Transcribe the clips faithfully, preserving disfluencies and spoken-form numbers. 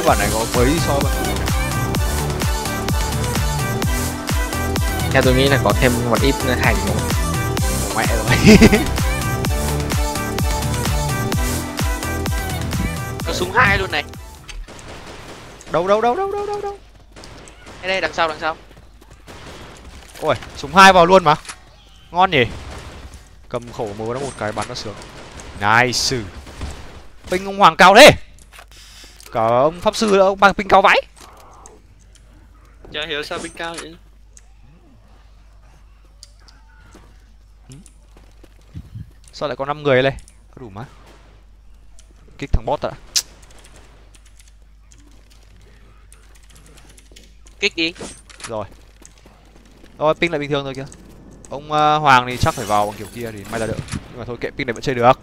bản này có mới so với theo tôi nghĩ là có thêm một ít hành nữa. Mẹ rồi. Có súng hai luôn này. Đâu đâu đâu đâu đâu đâu đâu. Đây đây đằng sau đằng sau. Ôi, súng hai vào luôn mà. Ngon nhỉ. Cầm khẩu mớ nó một cái bắn nó sướng. Nice. Ping ông Hoàng cao thế. Cả ông pháp sư ông bằng ping cao vãi. Chả hiểu sao ping cao vậy. Sao lại có năm người đây? Có đủ má. Kích thằng boss ạ. Kích đi. Rồi. Rồi ping lại bình thường rồi kìa. Ông uh, Hoàng thì chắc phải vào bằng kiểu kia thì may là được. Nhưng mà thôi kệ, ping này vẫn chơi được.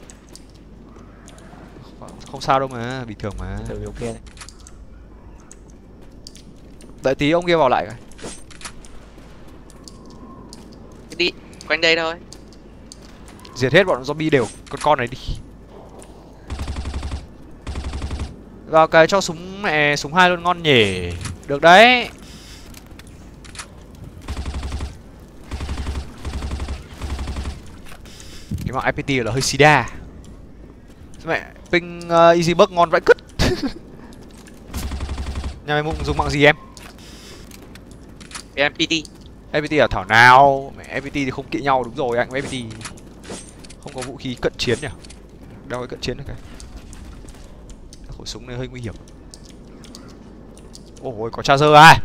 Không sao đâu mà, bình thường mà. Từ kiểu kia đấy. Đợi tí ông kia vào lại. Đi, quanh đây thôi. Diệt hết bọn zombie đều con con này đi. Vào cái cho súng mẹ súng hai luôn ngon nhỉ. Được đấy. Cái mạng i pê tê là hơi sida. Mẹ ping uh, easy bug ngon vãi cứt. Nhà mày mụng dùng mạng gì em? em pê tê. ép pê tê là thảo nào. Mẹ ép pê tê thì không kỵ nhau, đúng rồi anh. ép pê tê không có vũ khí cận chiến nhỉ? Đâu cái cận chiến được cái. Khẩu súng này hơi nguy hiểm. Ôi có charger à?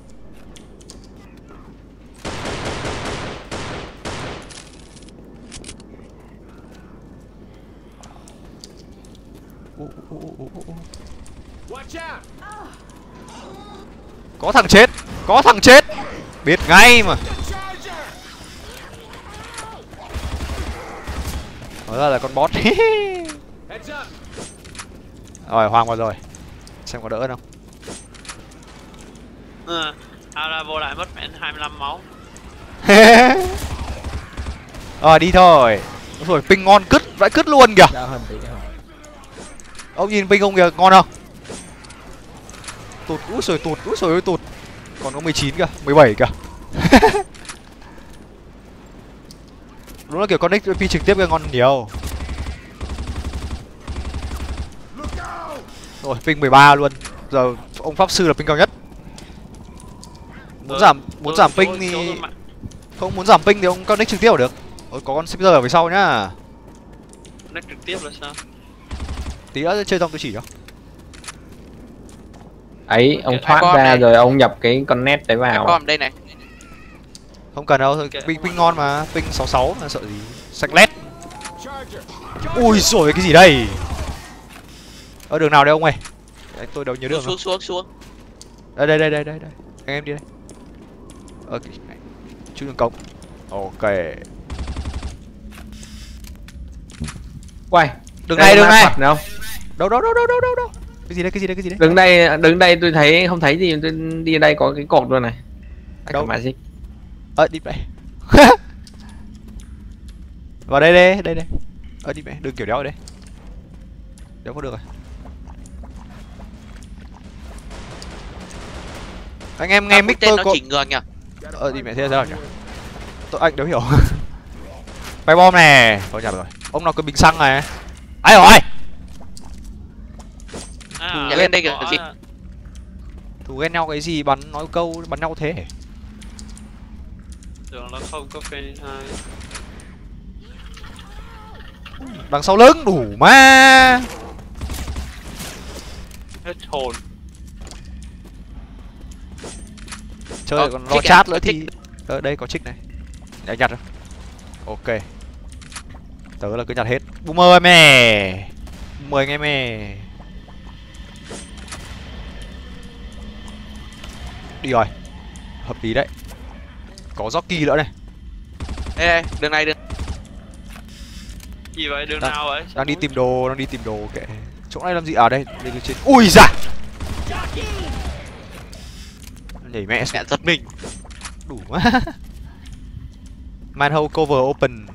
Có thằng chết, có thằng chết. Biết ngay mà. Đó ra là con boss. Rồi Hoàng vào rồi. Xem có đỡ không. Ừ, Ara vô lại mất mẹ hai mươi lăm máu. Rồi đi thôi. Rồi ping ngon cứt, vãi cứt luôn kìa. Đỡ hơn tí nữa. Ông nhìn ping ông kìa, ngon không? Tụt, úi xồi tụt, úi xồi ơi tụt. Còn có mười chín kìa, mười bảy kìa. Đúng là kiểu connect phi trực tiếp cái ngon nhiều. Rồi ping mười ba luôn. Giờ ông pháp sư là ping cao nhất. Muốn giảm muốn giảm ping thì không muốn giảm ping thì ông connect trực tiếp được. Ôi có con shipper ở phía sau nhá. Connect trực tiếp là sao? Tí nữa chơi xong tôi chỉ cho. Ấy ông thoát ra này. Rồi ông nhập cái con net đấy vào. Bom đây này. Không cần đâu, okay. Ping ping ngon mà, ping sáu sáu là sợ gì. Xanh lét. Ui rồi cái gì đây? Ở đường nào đây ông ơi? Tôi đâu nhớ đường. Xuống xuống xuống. Đây đây đây đây đây đây. Anh em đi đây. Ok. Chú đường cống. Ok. Quay. Đường này đường này. Đâu? Đâu đâu đâu đâu đâu đâu đâu. Cái gì đây cái gì đây cái gì đấy? Đứng đây đứng đây tôi thấy không thấy gì, tôi đi đây có cái cột luôn này. Đâu mà gì? Ờ đi vậy. Vào đây đây đây đây. Ờ đi mẹ, đừng kiểu đéo ở đây. Đéo có được rồi. Anh em nghe mic tôi nó có chỉnh ngược nhỉ? Ờ đi mẹ thế sao nhỉ? Tôi anh đéo hiểu. Bay bom nè, thôi nhặt rồi. Ông nào có bình xăng này. Ai rồi? À, lên đây kìa, gì? Thù ghen nhau cái gì bắn nói câu bắn nhau thế? Tưởng là không có phê hai. Đằng sau lưng đủ ma. Hết hồn. Chơi Ờ, còn lo à? chat nữa Trích. thì ở đây có trích này. Để nhặt rồi. Ok. Tớ là cứ nhặt hết. Boomer em mè. Boomer anh em mè. Đi rồi. Hợp lý đấy. Có jockey nữa này. Đây đây, đường này đường. Gì vậy, đường đang, nào vậy? Đang đi tìm đồ, đang đi tìm đồ kệ. Chỗ này làm gì ở à, đây? Đây trên. Ui da. Nhảy mẹ mẹ giật mình. Đủ quá. Manhole cover open.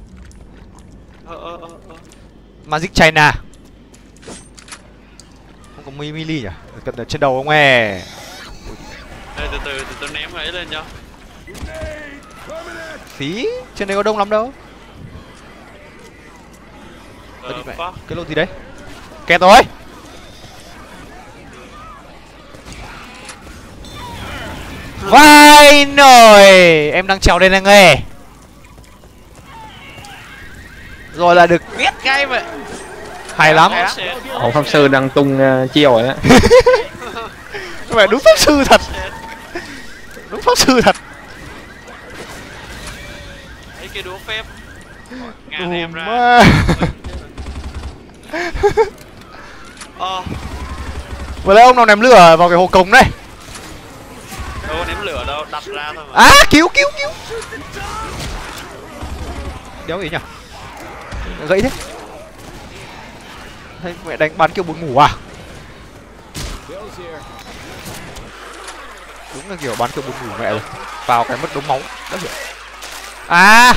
Ờ ờ ờ ờ. Magic China. Không có mi mili nhỉ? Cận ở trên đầu không nghe. Đây, từ từ từ từ ném ấy lên cho. Phí, trên đây có đông lắm đâu. Ờ, Ơ, mẹ, fuck. cái lô gì đấy? Kẹt rồi. Vai nồi, em đang trèo lên đây nghe. Rồi là được Biết ngay mà. hay lắm. Hay lắm. Ông pháp sư đang tung uh, chiêu rồi đó. Các bạn đúng pháp sư thật. Đúng pháp sư thật. Ấy kia đũa phép. Ngàn Ủa em ra. ma. Ờ, Vừa lấy ông nào ném lửa vào cái hồ cống này. đâu có ném lửa đâu, đặt ra thôi mà. À cứu cứu cứu. Đéo gì nhỉ? Gãy thế. Thấy mẹ đánh bắn kiểu buồn ngủ à? Đúng là kiểu bắn kiểu buồn ngủ mẹ rồi. Vào cái mất đống máu. Đất hiểu. À.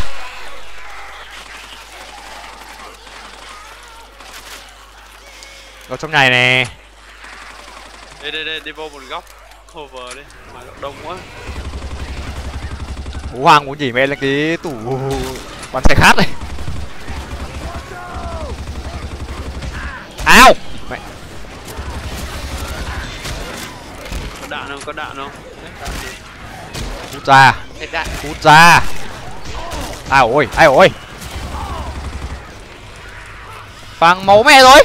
Vào trong này nè. Đây đây đây, đi vô một góc cover đi, mà đông quá. Bố Hoàng muốn chỉ mẹ là cái tủ bắn xe khát này. Ao. Mẹ. Có đạn không? Có đạn không? Hút ra. Hết đạn. Hút ra. Ai ôi, ai ôi. Phang máu mẹ rồi.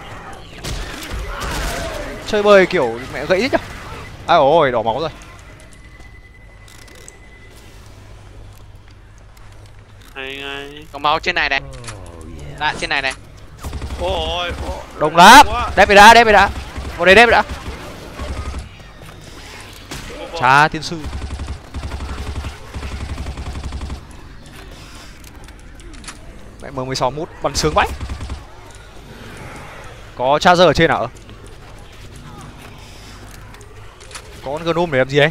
Chơi bời kiểu mẹ gãy thế nhở. Ai ôi, đỏ máu rồi. Hay ngay. Có máu trên này này. Đạn trên này này. Ôi, ôi. Đông lắm. Quá. Đép về đã, đép về đã. Vào đây đép về đã. Cha tiên sư. Mẹ M mười sáu mút bắn sướng vãi. Có charger ở trên à? Có con gnome để làm gì đấy?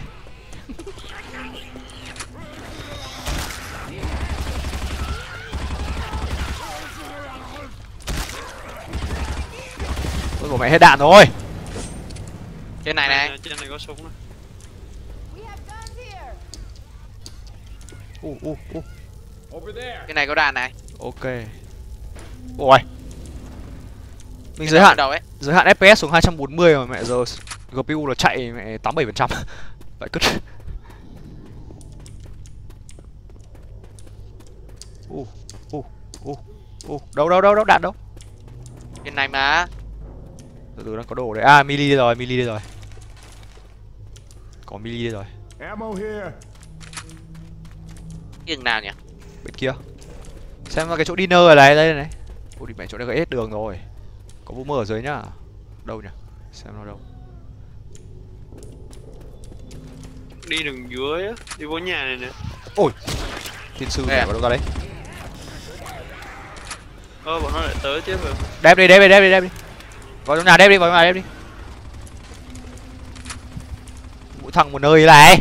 Ôi của mẹ hết đạn rồi. Trên này này. Trên này có súng này. U u u. Trên này có đạn này. Ok. Ôi. Mình Cái giới đầu- hạn đầu ấy. giới hạn ép pê ét xuống hai trăm bốn mươi mà mẹ, giờ giê pê u là chạy mẹ tám mươi bảy phần trăm. Vậy cứ. U u u u đâu đâu đâu đâu đạn đâu. Trên này mà. Từ từ đang có đồ đấy. À mili đây rồi, mili đây rồi. Có mili đây rồi. Ammo here. Cái đường nào nhỉ? Bên kia. Xem vào cái chỗ dinner ở này đây này. Ôi đi mẹ, chỗ này gãy hết đường rồi. Có boomer ở dưới nhá. Đâu nhỉ? Xem nó đâu. Đi đường dưới á, đi vô nhà này nè. Ôi. Thiên sư Đây mẹ à? vào đâu ra đấy. Ơ, bọn nó lại tới tiếp rồi. Đép đi, đép đi, đép đi, đép đi. Vào trong nhà đép đi, vào trong nhà đép đi. Mỗi thằng một nơi này.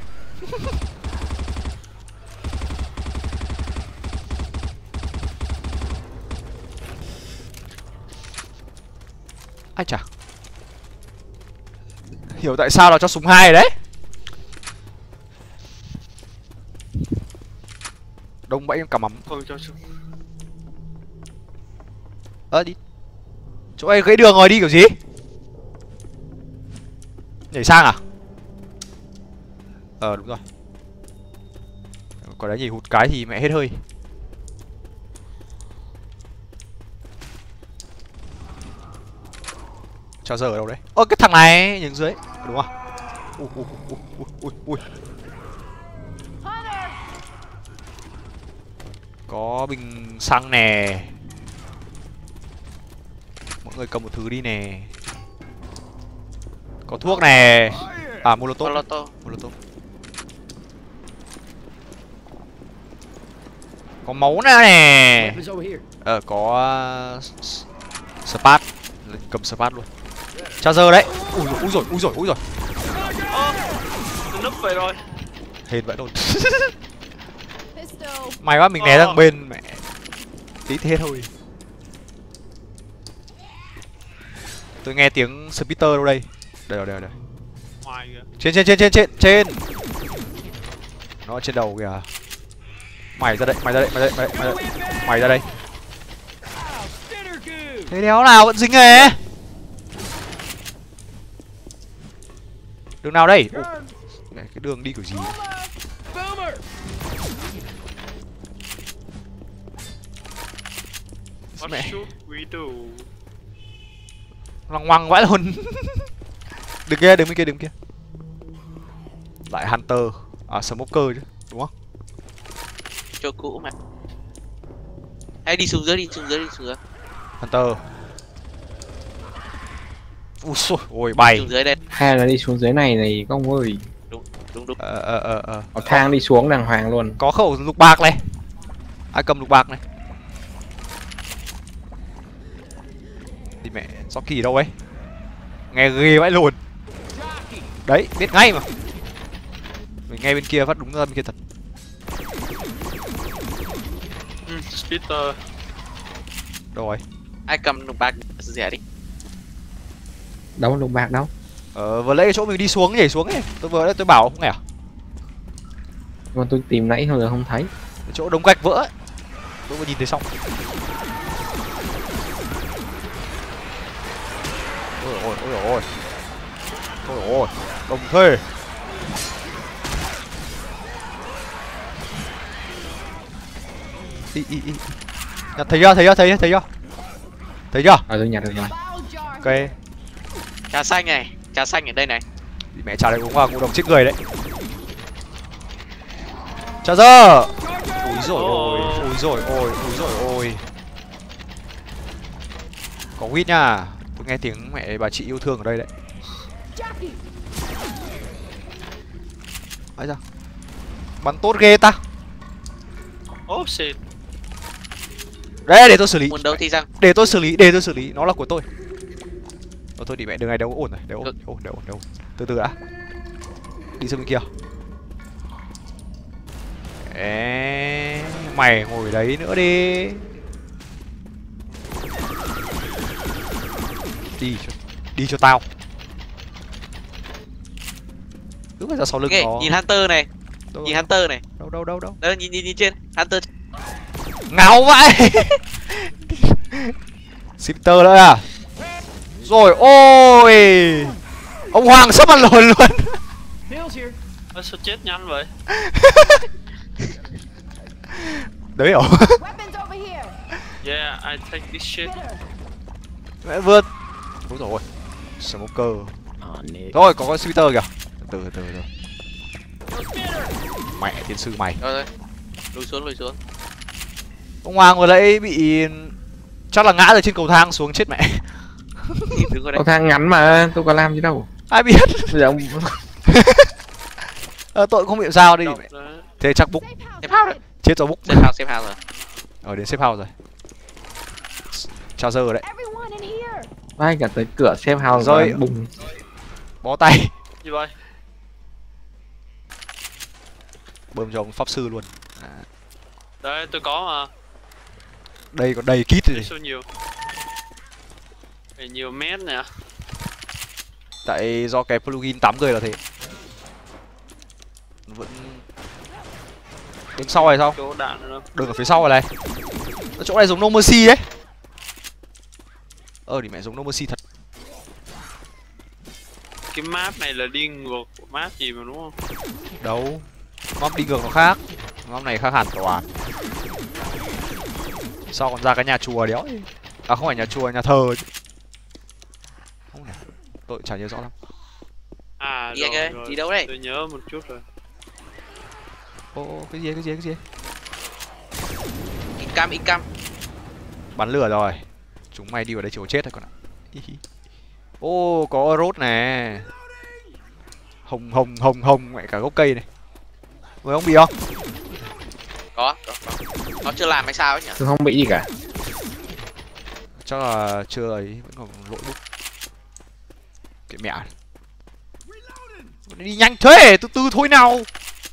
Ai chả. Hiểu tại sao nó cho súng hai đấy. Đông bẫy cả mắm. Không cho súng. Ơ đi. Chỗ ấy gãy đường rồi, đi kiểu gì? Nhảy sang à? Ờ đúng rồi. Có đấy nhỉ, hụt cái thì mẹ hết hơi. Charger ở đâu đấy? Ơ cái thằng này nhường dưới, đúng không? Ui ui ui ui ui ui. Có bình xăng nè. Mọi người cầm một thứ đi nè. Có thuốc nè. À molotov. Molotov. Molotov. Có máu nữa nè. Ờ có uh, spat. Cầm spat luôn. Charger đấy. Ui rồi, ui rồi, ui rồi, ui rồi. Ơ, tôi núp về rồi. Hên vậy thôi. May quá mình né sang bên mẹ. Tí thế thôi. Tôi nghe tiếng Spitter đâu đây. Đây rồi, đây rồi, đây. Ngoài kìa. Trên trên trên trên trên trên. Nó ở trên đầu kìa. Mày ra đây, mày ra đây, mày ra đây, mày ra đây, mày ra đây. Thế đéo nào vẫn dính nghề. Đường nào đây? Ủa, cái đường đi kiểu gì? What Mẹ. should we do? Loằng ngoằng vãi luôn. Đừng kia, đừng bên kia, đừng kia. Lại Hunter, à Smoker chứ, đúng không? Chỗ cũ mà. Hay đi xuống dưới, đi xuống dưới, đi xuống dưới. Hunter. Ui xôi, ôi bay. Xuống dưới đây. Hay là đi xuống dưới này này công ơi. Đúng đúng. Ờ ờ ờ ờ. Có thang đi xuống đàng hoàng luôn. Có khẩu lục bạc này. Ai cầm lục bạc này? Đi mẹ, Rocky đâu ấy? Nghe ghê vãi luôn. Đấy, biết ngay mà. Mình nghe bên kia phát đúng ra bên kia thật. Ừ, Spitter. Đâu rồi? Ai cầm lục bạc rẻ đi. Đâu lục bạc đâu. Ờ, vừa lấy chỗ mình đi xuống nhảy xuống ấy. Tôi vừa đấy tôi bảo không nghe à? Mà tôi tìm nãy thôi giờ không thấy. Cái chỗ đống gạch vỡ ấy. Tôi vừa nhìn thấy xong. Ôi ôi ôi ôi. Ôi ôi, đồng thuê. Ý, ý, ý. Nhặt thấy chưa, thấy chưa, thấy chưa, thấy chưa? Thấy chưa? Ờ tôi nhặt được rồi. Ok. Trà xanh này, trà xanh ở đây này. Bị mẹ trà đây uống vào ngộ độc chết người đấy. Chào giờ. Ôi rồi ôi, ôi rồi ôi, ôi rồi ôi. Có quýt nha. Tôi nghe tiếng mẹ bà chị yêu thương ở đây đấy. Ấy ra. Bắn tốt ghê ta. Oh shit. Đấy, để tôi xử lý. Muốn đấu thì rằng. Để tôi xử lý, để tôi xử lý, nó là của tôi. Ờ, thôi đi mẹ, đường này đâu ổn rồi, đều ổn, đều ổn, đều ổn, đều ổn. Từ từ đã. Đi sang bên kia. Ê, mày ngồi đấy nữa đi. Đi cho, đi cho tao. Cứ phải ra sau lưng Nghe, nó. nhìn Hunter này, Đâu, nhìn Hunter này. đâu đâu đâu đâu. Đó, nhìn nhìn nhìn trên Hunter. Ngáo vậy. Shifter nữa à? Rồi ôi. Ông Hoàng sắp ăn lồn luôn. Ơ sao chết nhanh vậy? Đấy hiểu. Yeah, I take this shit. Mẹ vượt. Đúng rồi. Smoker. Rồi có con Shifter kìa. Từ từ từ. Mẹ tiên sư mày. Rồi rồi. Lùi xuống, lùi xuống. Ông Hoàng vừa nãy bị chắc là ngã từ trên cầu thang xuống chết mẹ. Đứng ở đây. Cầu thang ngắn mà tôi có làm gì đâu. Ai biết. Bây giờ ông Ờ, tội không bị sao đi. Độc Mẹ. đó. Thế chắc Book Safe house đấy. chết rồi Book. Safe house, safe house rồi. Ở đến safe house rồi. Charger đấy. bay cả tới cửa safe house Rồi. rồi bùng. Bó tay. Gì vậy? Bơm cho ông pháp sư luôn. À, Đây tôi có mà. đây còn đầy kit Đây rồi. số nhiều. Phải nhiều mét nè. Tại do cái plugin tám người là thế. Vẫn đứng sau này sao? Chỗ đạn nữa. Đường ở phía sau này này. Ở chỗ này giống No Mercy đấy. Ờ thì mẹ giống No Mercy thật. Cái map này là đi ngược của map gì mà đúng không? Đâu. Map đi ngược nó khác. Map này khác hẳn toàn. Sao còn ra cái nhà chùa đéo ấy. À không phải nhà chùa, nhà thờ chứ. Không nhỉ. Tôi chả nhớ rõ lắm. À Đi anh rồi, ơi, rồi. đi đâu đấy? Tôi nhớ một chút rồi. Ô cái gì cái gì cái gì? Incam, incam. Bắn lửa rồi. Chúng mày đi vào đây chịu chết rồi con ạ. Ô có rốt nè. Hồng hồng hồng hồng mẹ cả gốc cây này. Mới không bị không? Có, có, có. Nó chưa làm hay sao ấy nhỉ? Tôi không bị gì cả. Chắc là chưa ấy, vẫn còn lỗi bút. Kệ mẹ. Đi nhanh thế, từ từ thôi nào.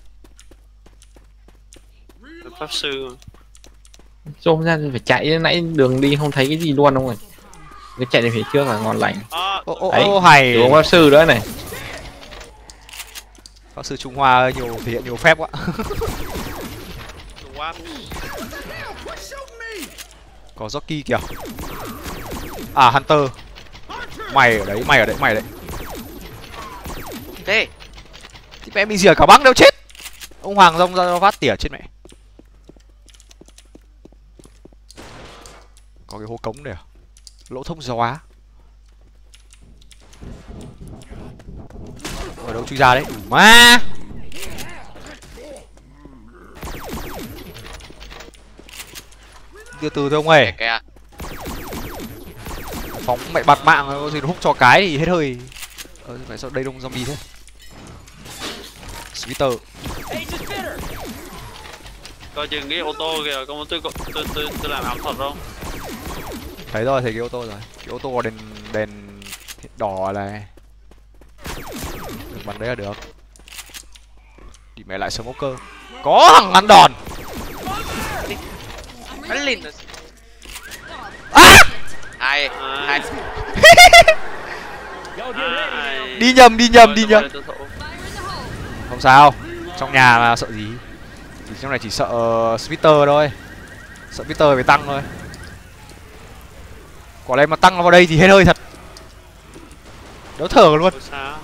Tôi pháp sư. Xôm ra phải chạy, nãy đường đi không thấy cái gì luôn không rồi. Cái chạy đến phía trước là ngon lành. À Ô ô Đấy, ô hay. Đúng pháp sư nữa này. Pháp sư Trung Hoa nhiều thể hiện nhiều phép quá. Trung Hoa. Có Jockey kìa. À Hunter. Mày ở đấy, mày ở đấy, mày ở đấy. Thế Thì mẹ mình rỉa cả băng đâu chết. Ông Hoàng rông ra phát tỉa chết mẹ. Có cái hố cống này à? Lỗ thông gió. Ở đâu chui ra đấy? Đủ ma. Từ từ thôi ông ơi. kìa. Phóng mẹ bạt mạng có gì nó hút cho cái thì hết hơi. Ờ mẹ sao đây đông zombie thế? Sweeter. Coi chừng cái ô tô kìa, có tôi tôi tôi tôi, tôi làm ảo thuật không? Thấy rồi, thấy cái ô tô rồi. Cái ô tô có đèn đèn đỏ này. Đừng bắn đấy là được. Đi mẹ lại smoker. Có thằng ăn đòn. Bắn lên rồi. À! Hai hai Ai... Đi nhầm, đi nhầm, đi Tôi- nhầm. tôi- tôi- tôi- Không sao. Trong nhà là sợ gì? Chỉ trong này chỉ sợ uh, Splitter thôi. Sợ Splitter phải tăng thôi. Quả này mà tăng vào đây thì hết hơi thật. Đỡ thở luôn. tôi sao?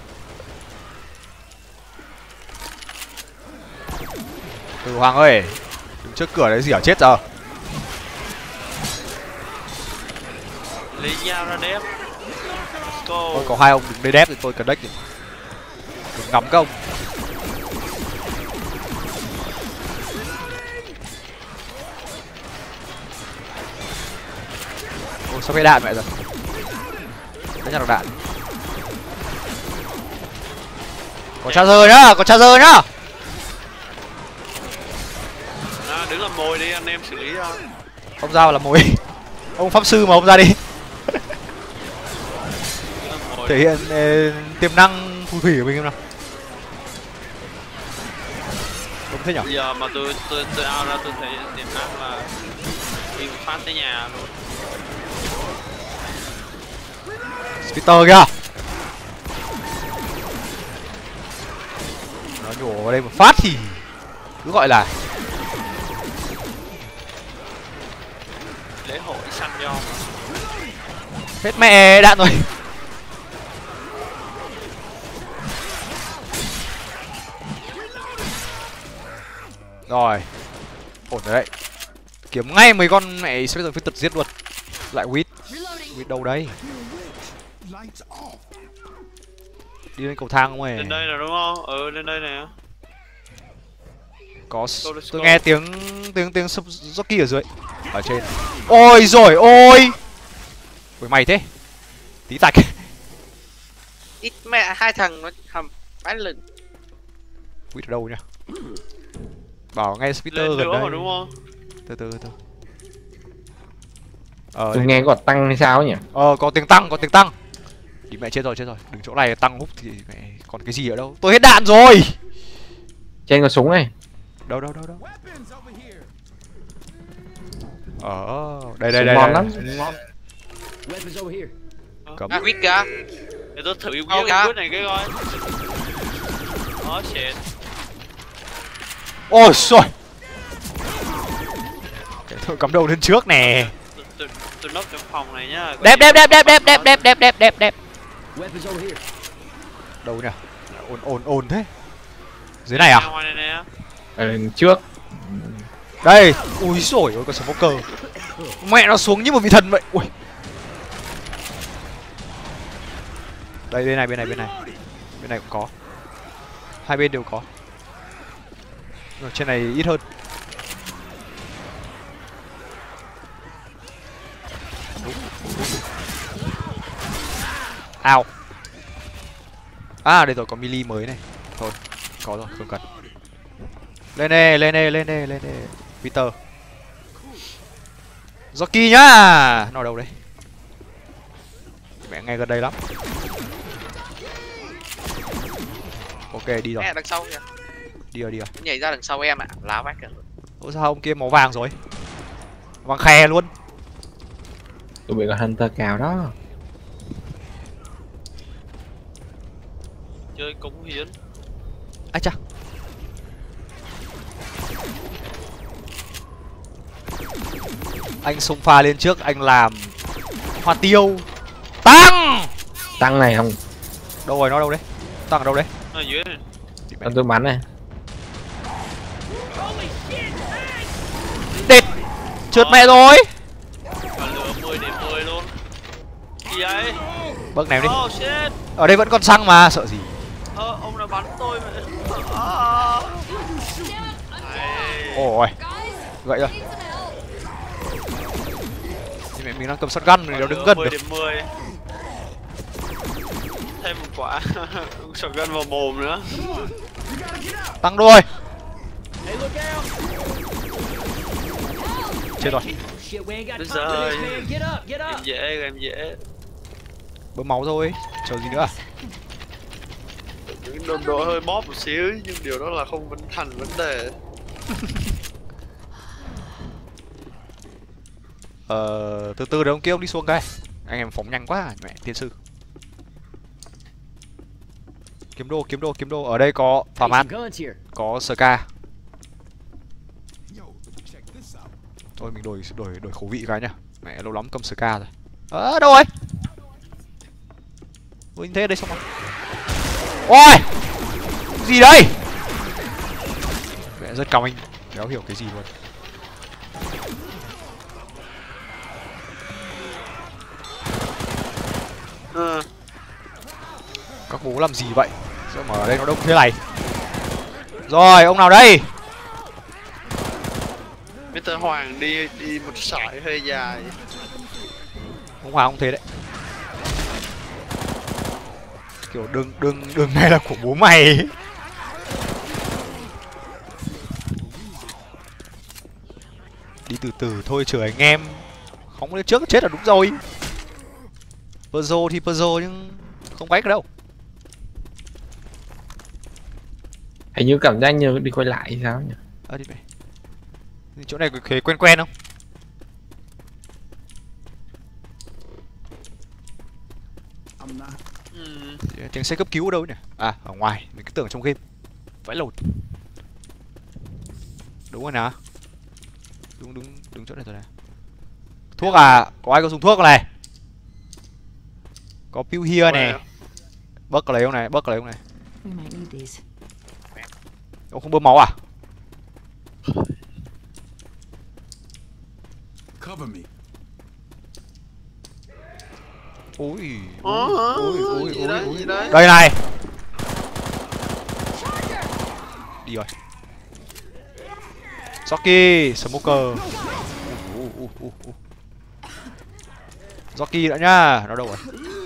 Từ Hoàng ơi, đứng trước cửa đấy rỉa chết giờ. Lấy dao ra đép. Let's go. Ôi, có hai ông đứng đây đép thì tôi cần đếch. Đừng ngắm các ông. Ôi sao cái đạn mẹ rồi. Đấy nhặt được đạn. Có charger nhá, có charger nhá. À, đứng làm mồi đi, anh em xử lý cho. Ông ra là mồi. Ông pháp sư mà ông ra đi. Đứng làm mồi. Thể hiện uh, tiềm năng phù thủy của mình em nào. Đúng thế nhở? Bây giờ mà tôi tôi tôi out ra tôi thấy tiềm năng là đi một phát tới nhà luôn. Peter kìa. Nó nhổ vào đây một phát thì cứ gọi là Lễ hội săn nhau. hết mẹ đạn rồi. Rồi. Ổn rồi đấy. Kiếm ngay mấy con mẹ sẽ rồi phải tật giết luôn. Lại quýt. Quýt đâu đấy? Đi lên cầu thang không ơi. Lên đây là đúng không? Ừ, lên đây nè. Có Go, let's tôi go. nghe tiếng tiếng tiếng jockey ở dưới. Ở trên. Ôi rồi ôi. Ôi mày thế. Tí tạch. ít mẹ hai thằng nó hầm bắn lên. Quýt ở đâu nhá? Bảo ngay Peter Lên gần nữa đây. mà đúng không? Từ từ từ. Ờ, Tôi nghe có tăng hay sao ấy nhỉ? ờ có tiếng tăng, có tiếng tăng. Đi mẹ chết rồi, chết rồi. Đừng chỗ này tăng hút thì mẹ còn cái gì ở đâu. Tôi hết đạn rồi. Trên có súng này. Đâu đâu đâu đâu. Ờ, đây đây Súng đây. ngon đây. lắm, súng ngon. Cấm. À quýt kìa. Để tôi thử Đâu cái kìa? quyết này cái coi. Đó, shit. Ôi rồi. Cái thôi cắm đầu lên trước nè. Tôi tôi tôi nấp trong phòng này nhá. Có Đẹp gì- đẹp đẹp đẹp đẹp đẹp đẹp đẹp đẹp đẹp đẹp. Đâu nhỉ? Ồn ồn ồn thế. Dưới này à? Ngoài này nè. Ở trước. Đây. Ui rồi ôi con smoker. Mẹ nó xuống như một vị thần vậy. Ui. Đây bên này bên này bên này. Bên này cũng có. Hai bên đều có. Rồi, trên này ít hơn. Ao. À đây rồi có melee mới này. Thôi, có rồi, không cần. Lên đây, lên đây, lên đây, lên đây. Peter. Jockey nhá. Nó ở đâu đấy? Mẹ nghe gần đây lắm. Ok đi rồi, Mẹ đằng sau kìa. đi rồi đi rồi. Nó nhảy ra đằng sau em ạ. Lá vách kìa. Ủa sao ông kia màu vàng rồi? Vàng khè luôn. Tụi bị con Hunter cào đó. chơi cống hiến. Ai chà. Anh xông pha lên trước, anh làm hoa tiêu. Tăng. Tăng này không? Đâu rồi, nó đâu đấy? Tăng ở đâu đấy? Ở dưới này. Con tôi bắn này. Đệt. Trượt mẹ rồi. Và lửa mười điểm mười luôn. Gì ấy? Bấc ném đi. Oh shit. Ở đây vẫn còn xăng mà, sợ gì. Ờ, ông đã bắn tôi mà. À. Ôi. Vậy rồi. Nhưng mẹ mình đang cầm shotgun thì nó đứng gần mười được. điểm mười. Thêm một quả shotgun vào mồm nữa. Tăng đôi. Chết rồi. Bây giờ em dễ, em dễ. Bơm máu thôi, chờ gì nữa à? Những đồng đội hơi bóp một xíu nhưng điều đó là không vấn thành vấn đề. Ờ, từ từ để ông kia ông đi xuống cái. Anh em phóng nhanh quá, mẹ tiên sư. Kiếm đô, kiếm đô, kiếm đô. Ở đây có Phạm An, có Ska. Thôi mình đổi đổi đổi khẩu vị cái nhá. Mẹ lâu lắm cầm Ska rồi. Ờ, đâu rồi? Ui, thế đây xong rồi. Ôi! Gì đây? Mẹ rất cao anh, đéo hiểu cái gì luôn. Ừ. Các bố làm gì vậy? Sao mà ở đây nó đông thế này? Rồi, ông nào đây? mít tơ Hoàng đi đi một sải hơi dài. Ông Hoàng ông thế đấy. Kiểu đường đường đường này là của bố mày. Đi từ từ thôi chờ anh em. Không lên trước chết là đúng rồi. Puzzle thì puzzle nhưng không bách đâu. Hình như cảm giác như đi quay lại hay sao nhỉ? Ờ đi mẹ. Chỗ này có khế quen quen không? Ừ. Tiếng xe cấp cứu ở đâu nhỉ? À, ở ngoài, mình cứ tưởng trong game. Vãi lột. Đúng rồi nào. Đúng đúng đúng chỗ này rồi này. Thuốc à? Có ai có dùng thuốc không này? Có pill here nè. Bớt có lấy không này? Bớt có lấy không này? Ông không bơm máu à? Cover me. Ui. Ồ, Ui ui gì ui đấy, ui. gì đấy? Đây này. Đi rồi. Jockey, smoker. Uh, uh, uh, uh. Jockey nữa nhá, nó đâu rồi?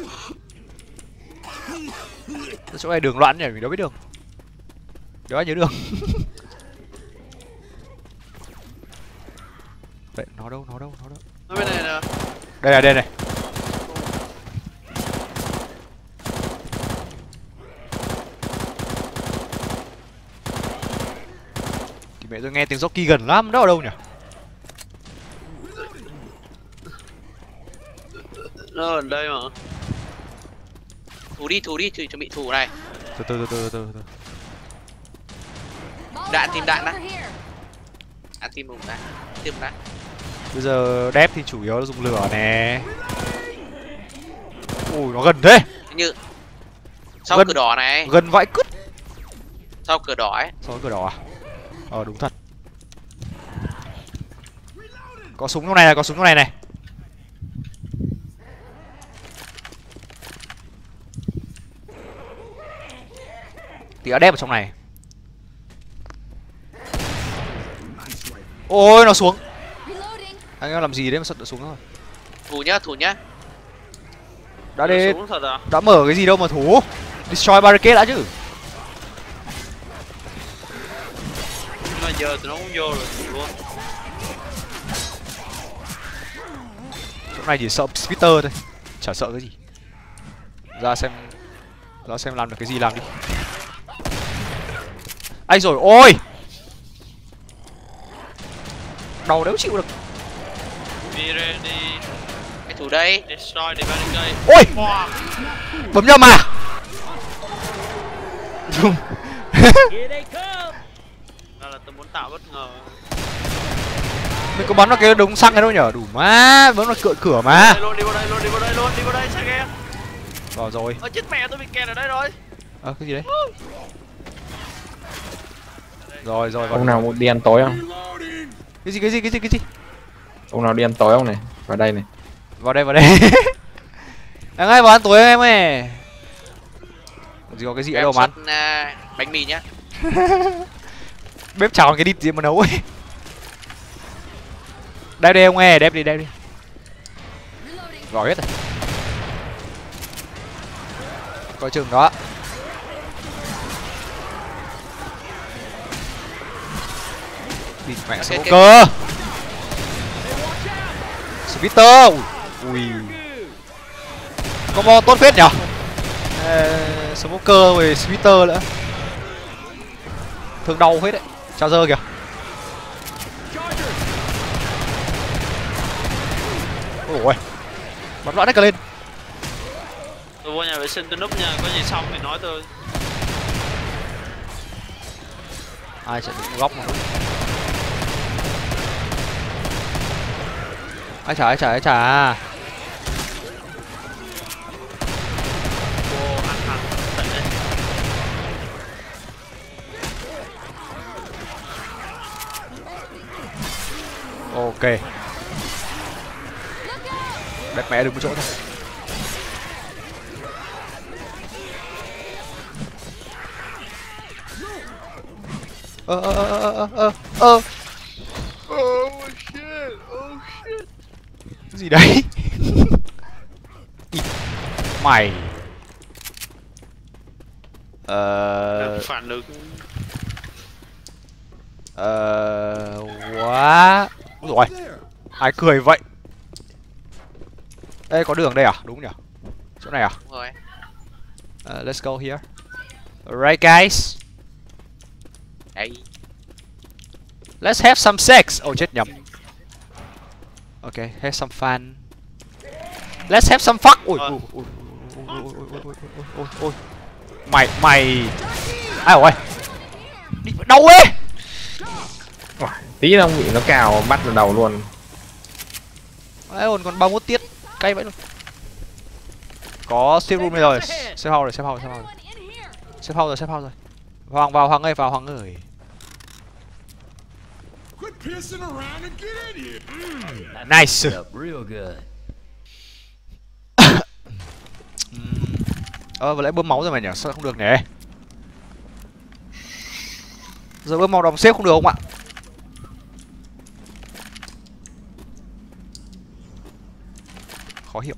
Chỗ này đường loạn nhỉ, mình đâu biết đường. Đéo ai nhớ đường. Vậy nó đâu, nó đâu, nó đâu? Nó bên này nè. Đây này, đây này. Thì mẹ tôi nghe tiếng jockey gần lắm, đó ở đâu nhỉ? Nó ở đây mà. Thủ đi, thủ đi, chuẩn chuẩn bị thủ này. Từ từ từ từ từ từ. Đạn tìm đạn đã. Đạn tìm một đạn, tìm đạn. Bây giờ đép thì chủ yếu là dùng lửa nè. Ui nó gần thế. Như sau Gần- cửa đỏ này, Gần vãi cứt. sau cửa đỏ ấy. Sau cửa đỏ à? Ờ đúng thật. Có súng trong này này, có súng trong này này. Tí đã đép ở trong này. Ôi nó xuống. Anh em làm gì đấy mà sợ nó xuống rồi. Thủ nhá, thủ nhá. Đã đi, Xuống thật à? đã mở cái gì đâu mà thủ. Destroy barricade đã chứ. Nhưng mà giờ tụi nó cũng vô rồi thủ luôn. Chỗ này chỉ sợ Spitter thôi. Chả sợ cái gì. Ra xem. Ra xem làm được cái gì làm đi. Anh rồi, ôi. Đầu đéo chịu được. Be ready. Cái thủ đây. Destroy the barricade. Ôi. Wow. Bấm nhầm à. zoom. Đó là tôi muốn tạo bất ngờ. Mình có bắn vào cái đống xăng này đâu nhở? Đủ má, bắn vào cửa cửa mà. Đi luôn, đi vào đây luôn, đi vào đây luôn, đi vào đây sao nghe? Vào rồi. Ơ chết mẹ tôi bị kẹt ở đây rồi. Ơ à, cái gì đấy? Rồi rồi vào. Ông nào đi ăn tối không? Cái gì cái gì cái gì cái gì? Ông nào đi ăn tối không này? Vào đây này. Vào đây vào đây. Đang ngay vào ăn tối em ơi. Gì có cái gì ở đâu mà ăn? Uh, bánh mì nhá. Bếp chảo cái đít gì mà nấu ấy. Đây đây ông nghe, đẹp đi đẹp đi. Gọi hết rồi. Coi chừng đó. Địt mẹ Ok, smoker. Spitter. Ui. Combo tốt phết nhở. Ờ, smoker với Spitter nữa. Thương đau hết đấy. Charger kìa. Ôi. Bắn loạn hết cả lên. Tôi vô nhà vệ sinh tôi núp nha, có gì xong thì nói tôi. Ai chạy đến góc mà. Ai chả ai chả ai chả. Vô ăn hẳn tận đấy. Ok. Đẹp mẹ đừng có chỗ thôi. Ơ ơ ơ ơ ơ ơ. Oh shit, oh shit. Cái gì đấy? Mày. Ờ Phản lực. Ờ quá. Ôi rồi. Ai cười vậy? Đây có đường đây à? Đúng nhỉ? Chỗ này à? Đúng rồi. Uh, let's go here. Alright guys. Đấy. Let's have some sex. Oh chết nhầm. Ok, have some fun. Let's have some fuck. Ui, ui, ui, ui, ui, ui, ui, ui, ui. Mày, mày. Ai ơi. Đi đâu ấy? Tí ông bị nó cào bắt vào đầu luôn. Ai ồn còn ba mươi mốt tiết. Cay vậy luôn. Có safe room đây rồi. Safe house rồi, safe house, safe house. Safe house rồi, safe house rồi. Hoàng vào Hoàng ơi, vào Hoàng ơi. Nice. Ờ, vừa nãy bơm máu rồi mà nhỉ? Sao không được nhỉ? Giờ bơm máu đồng xếp không được không ạ? Khó hiểu.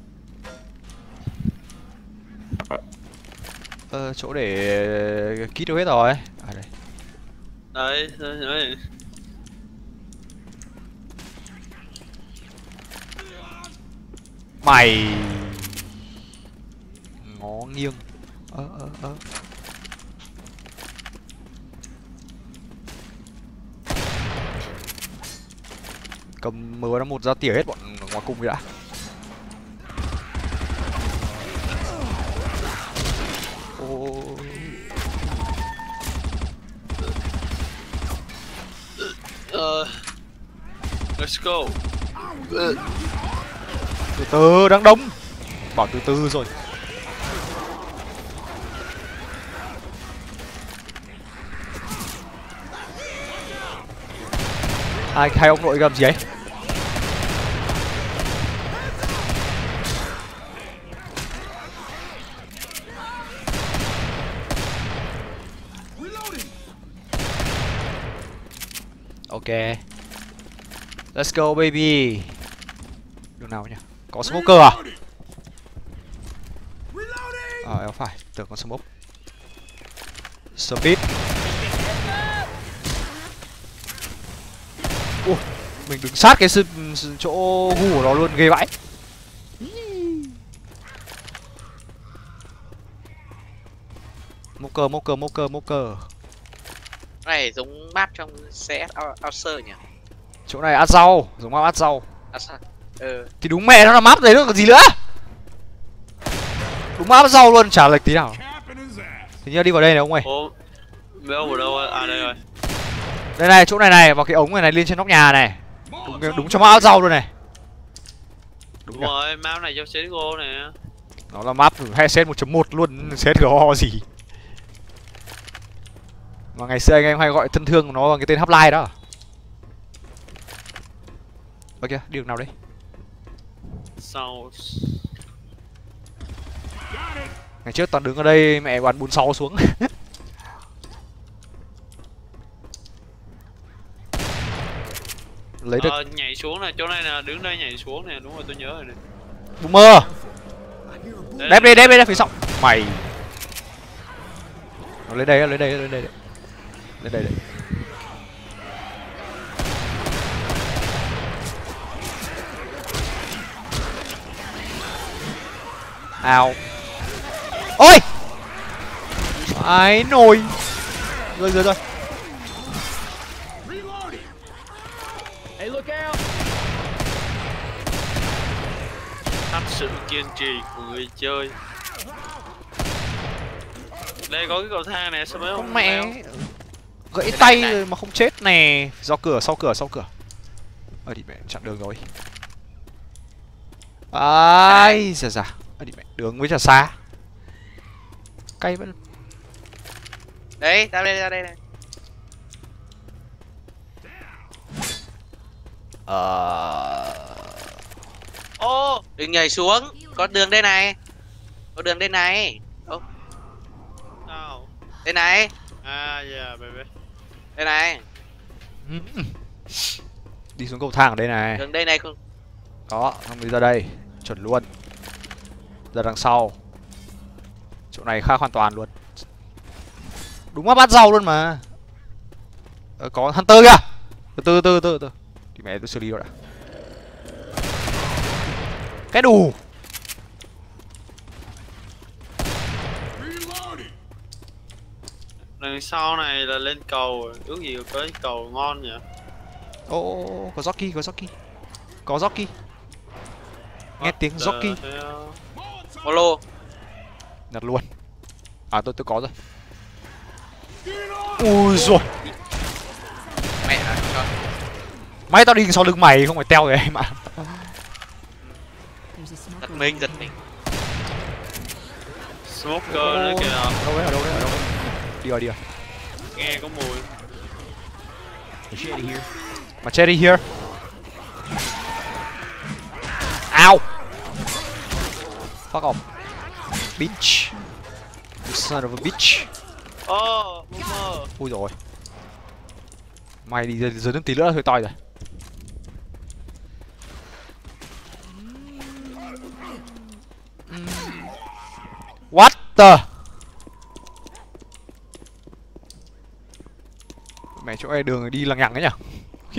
Ờ, chỗ để kit đâu hết rồi. À đây. Đấy, đấy, đấy. Mày ngó nghiêng. Ơ ơ ơ. Cầm mờ nó một ra tỉa hết bọn ngoài cung vậy đã. Oh. Uh, let's go. Uh. Từ từ đang đông. Bảo từ từ rồi. Hai hai ông nội cầm gì ấy? Ok. Let's go baby. Đường nào nhỉ? Có smoker à? À em phải, tưởng con smoke. Speed. Ủa, mình đứng sát cái sự, sự chỗ gu của nó luôn, ghê vãi. Moker, moker, moker, moker. Này giống map trong xê ét Outer nhỉ? Chỗ này ăn rau, giống map ăn rau. À sao? Ừ. Thì đúng mẹ nó là map đấy nữa còn gì nữa. Đúng map ăn rau luôn, chả lệch tí nào. Thì nhớ đi vào đây này ông ơi. Ồ, Mấy ông ở đâu? À đây rồi. Đây này, chỗ này này, vào cái ống này này, lên trên nóc nhà này. Đúng, đúng trong áo rau luôn này. Đúng rồi, map này cho xê ét giê ô nè. Nó là map headset một chấm một luôn, xê ét giê o gì. Mà ngày xưa anh em hay gọi thân thương của nó bằng cái tên Half-Life đó. Ơ kìa, đi đường nào đấy? Sau. Ngày trước toàn đứng ở đây mẹ bắn bốn sáu xuống. Lấy được. Ờ, nhảy xuống nè, chỗ này nè, đứng đây nhảy xuống nè, đúng rồi tôi nhớ rồi nè. Boomer. Đép đi, đép đi, đép phía sau. Mày. Nó lên đây, lên đây, lên đây. Lên đây đấy. Ao. Ôi. Ai nồi. Rồi rồi rồi. Thắt sự kiên trì của người chơi. Đây có cái cầu thang này, sao mấy ông Con mẹ leo? gãy tay rồi mà không chết nè. Do cửa, sau cửa, sau cửa. Ơ đi mẹ, chặn đường rồi. Ai da da. Ơ đi mẹ, đường với chả xa. Cây vẫn. Đấy, ra đây, ra đây này. Ờ. Ô, đừng nhảy xuống. Có đường đây này. Có đường đây này. Ô, Nào. đây này. À, yeah, baby. Đây này. Đi xuống cầu thang ở đây này. Đường đây này không. Đó, xong đi ra đây. Chuẩn luôn. Ra đằng sau. Chỗ này khác hoàn toàn luôn. Đúng là bát rau luôn mà. Ờ, có Hunter kìa. Từ từ từ từ từ. Thì mẹ tôi xử lý rồi đã. Cái đủ. Đằng sau này là lên cầu, ước gì có cái cầu ngon nhỉ? Ô, ô, ô, có jockey, có jockey. Có jockey. Nghe tiếng jockey. Polo. Nhặt luôn. À tôi tôi có rồi. Ui rồi. Mẹ à, cho. May tao đi sau lưng mày không phải teo rồi em ạ. Giật mình, giật mình. Smoker nữa kìa. Ở đâu đấy, ở đâu đấy, ở đâu đấy. Đi rồi, đi rồi. Nghe có mùi. Machete here. Ow. Fuck off. Bitch. You son of a bitch. Oh, boomer. Ui rồi. Mày đi dưới nước tí nữa là hơi toi rồi. What the? Mẹ chỗ này đường đi lằng nhằng ấy nhỉ? Khiếp.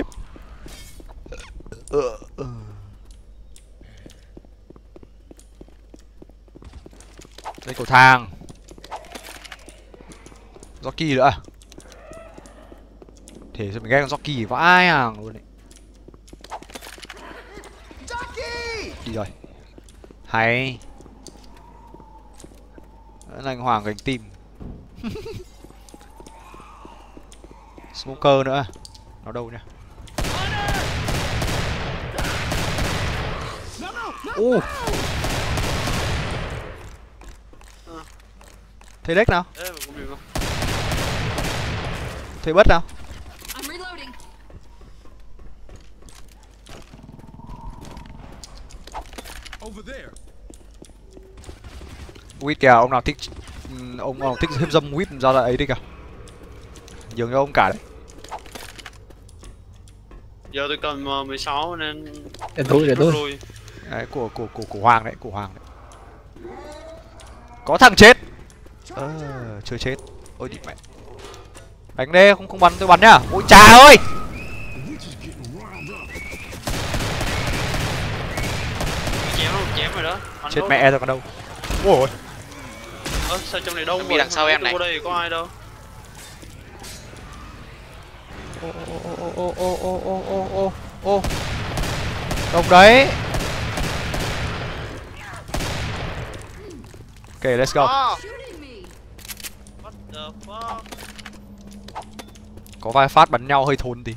Ờ, ờ. Đây cầu thang. Jockey nữa. Thế sao mình ghét con Jockey vãi hàng luôn đấy. Đi rồi. Hay. Anh Hoàng gánh tim. Smoker nữa. Nó đâu nhá? Ô. Thấy Dex nào? Ê, mà cũng bị không? Thấy bất nào? Wit kìa, ông nào thích ông nào thích hiếp dâm Wit ra lại ấy đi kìa. Dường cho ông cả đấy. Giờ tôi cầm uh, mười sáu nên Để tôi, để tôi. lui. Đấy, của của của của Hoàng đấy, của Hoàng đấy. Có thằng chết. Ờ, chưa chết. Ôi đi mẹ. Đánh đi, không không bắn tôi bắn nhá. Ôi cha ơi. Chém nó chém rồi đó. Anh Chết đốt. mẹ rồi còn đâu. Ôi. Ơ, sao trong này đông Bị đằng sau em này. Ở đây có ai đâu. Ô ô ô ô ô ô ô ô ô. Đồng đấy. Ok, let's go. Ah! What the fuck? Có vài phát bắn nhau hơi thốn tí.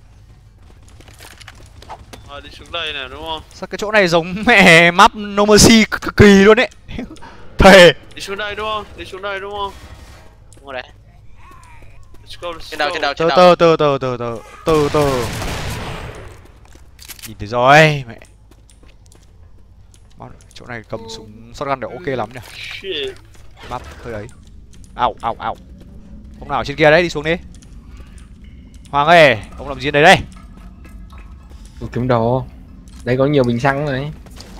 Rồi đi xuống đây nè đúng không? Sao cái chỗ này giống mẹ map No Mercy cực kỳ luôn ấy. Thề. Đi xuống đây đúng không? Đi xuống đây đúng không? Đúng rồi đấy. Let's go, let's Trên đầu, go. trên đầu, trên Từ đầu. từ từ từ từ từ từ từ. Nhìn thấy rồi mẹ. Chỗ này cầm súng shotgun để ok lắm nhỉ. Shit. Map hơi ấy. Ảo ảo ảo. Ông nào trên kia đấy, đi xuống đi. Hoàng ơi, ông làm gì đây đây? Tôi kiếm đồ. Đây có nhiều bình xăng này.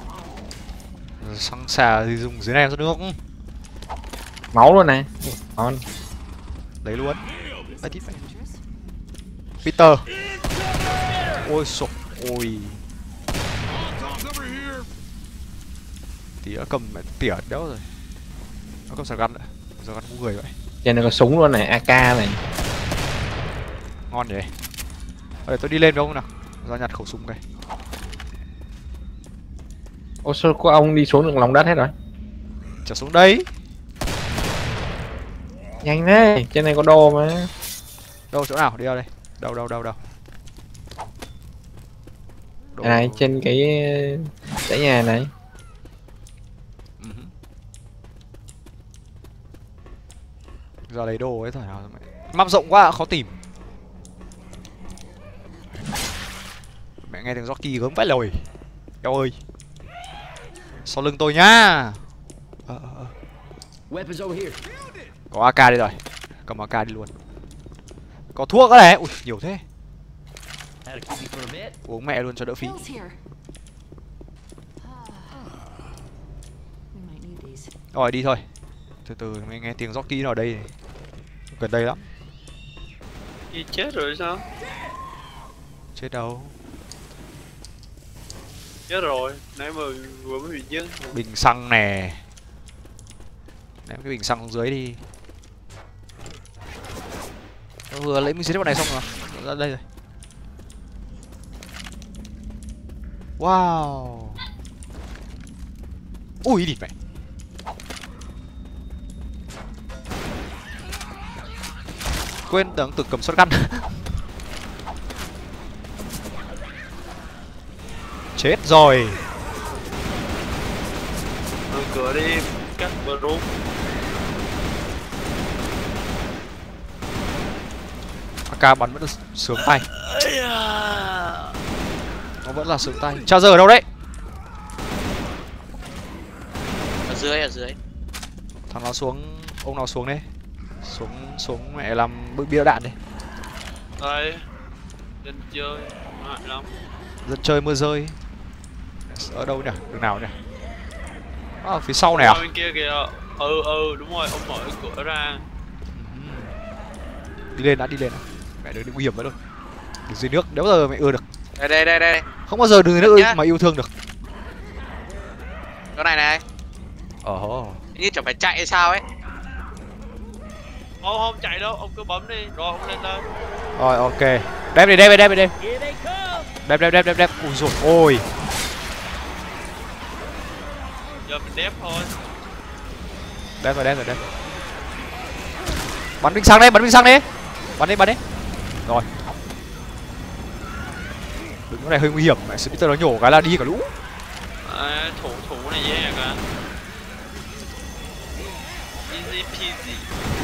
Xăng xà thì dùng dưới này cho nước. Máu luôn này. Ngon. Lấy luôn. Đấy, tiếp vậy. Peter. Ôi sổ. Ôi. Tí đã cầm mẹ tỉa đéo rồi. Nó cầm shotgun nữa. Shotgun cũng người vậy. Trên này có súng luôn này, a ca này. Ngon nhỉ. Để tôi đi lên với ông nào. Ra nhặt khẩu súng cái. Ô sao có ông đi xuống được lòng đất hết rồi? Trở xuống đây. Nhanh thế, trên này có đồ mà. Đâu chỗ nào? Đi đâu đây? Đâu đâu đâu đâu. Đồ... Này trên cái dãy nhà này. Ừ. Giờ lấy đồ ấy thôi nào mẹ. Map rộng quá khó tìm. Mẹ nghe tiếng jockey gớm vãi lồi. Eo ơi. Sau lưng tôi nhá. Ờ, ờ, ờ. Có a ca đây rồi. Cầm a ca đi luôn. Có thuốc đó này. Ui nhiều thế. Uống mẹ luôn cho đỡ phí. Rồi đi thôi. Từ từ mới nghe tiếng jockey nào đây. Gần đây lắm. Gì chết rồi sao? Chết đâu. Chết rồi, nãy mà vừa mới bị dưng. Bình xăng nè. Ném cái bình xăng xuống dưới đi. Nó vừa lấy mình xếp bọn này xong rồi. Ra đây rồi. Wow. Ui địt mẹ. Quên tưởng tự cầm shotgun. Chết rồi. Mở cửa đi, cắt bờ rút. a ca bắn vẫn sướng tay. Nó vẫn là sướng tay. Charger ở đâu đấy? Ở dưới, ở dưới. Thằng nào xuống, ông nào xuống đấy. Xuống xuống mẹ làm bự bia đạn đi. Đây. Dân chơi, hại lắm. Dân chơi mưa rơi. Ở đâu nhỉ? Đường nào nhỉ? À, phía sau này à? Bên kia kìa. Ừ ừ đúng rồi, ông mở cái cửa ra. Đi lên đã, đi lên đã. Mẹ đừng đi nguy hiểm vậy luôn. Đừng dưới nước, đéo bao giờ mẹ ưa được. Đây đây đây đây. Không bao giờ đừng dưới nước mà yêu thương được. Chỗ này này. Ồ. Như chẳng phải chạy hay sao ấy. Không không chạy đâu, ông cứ bấm đi, rồi ông lên đây. Rồi ok. Đem đi, đem đi, đem đi, đem. Đem đem đem đem đem. Ui dồi ôi. Giờ mình đép thôi. Đem rồi, đem rồi, đem. Bắn binh xăng đấy, bắn binh xăng đi. Bắn đi, bắn đi. Rồi. Đứng cái này hơi nguy hiểm, mẹ Spitter nó nhổ cái là đi cả lũ. À, thủ thủ này dễ cả. Easy peasy.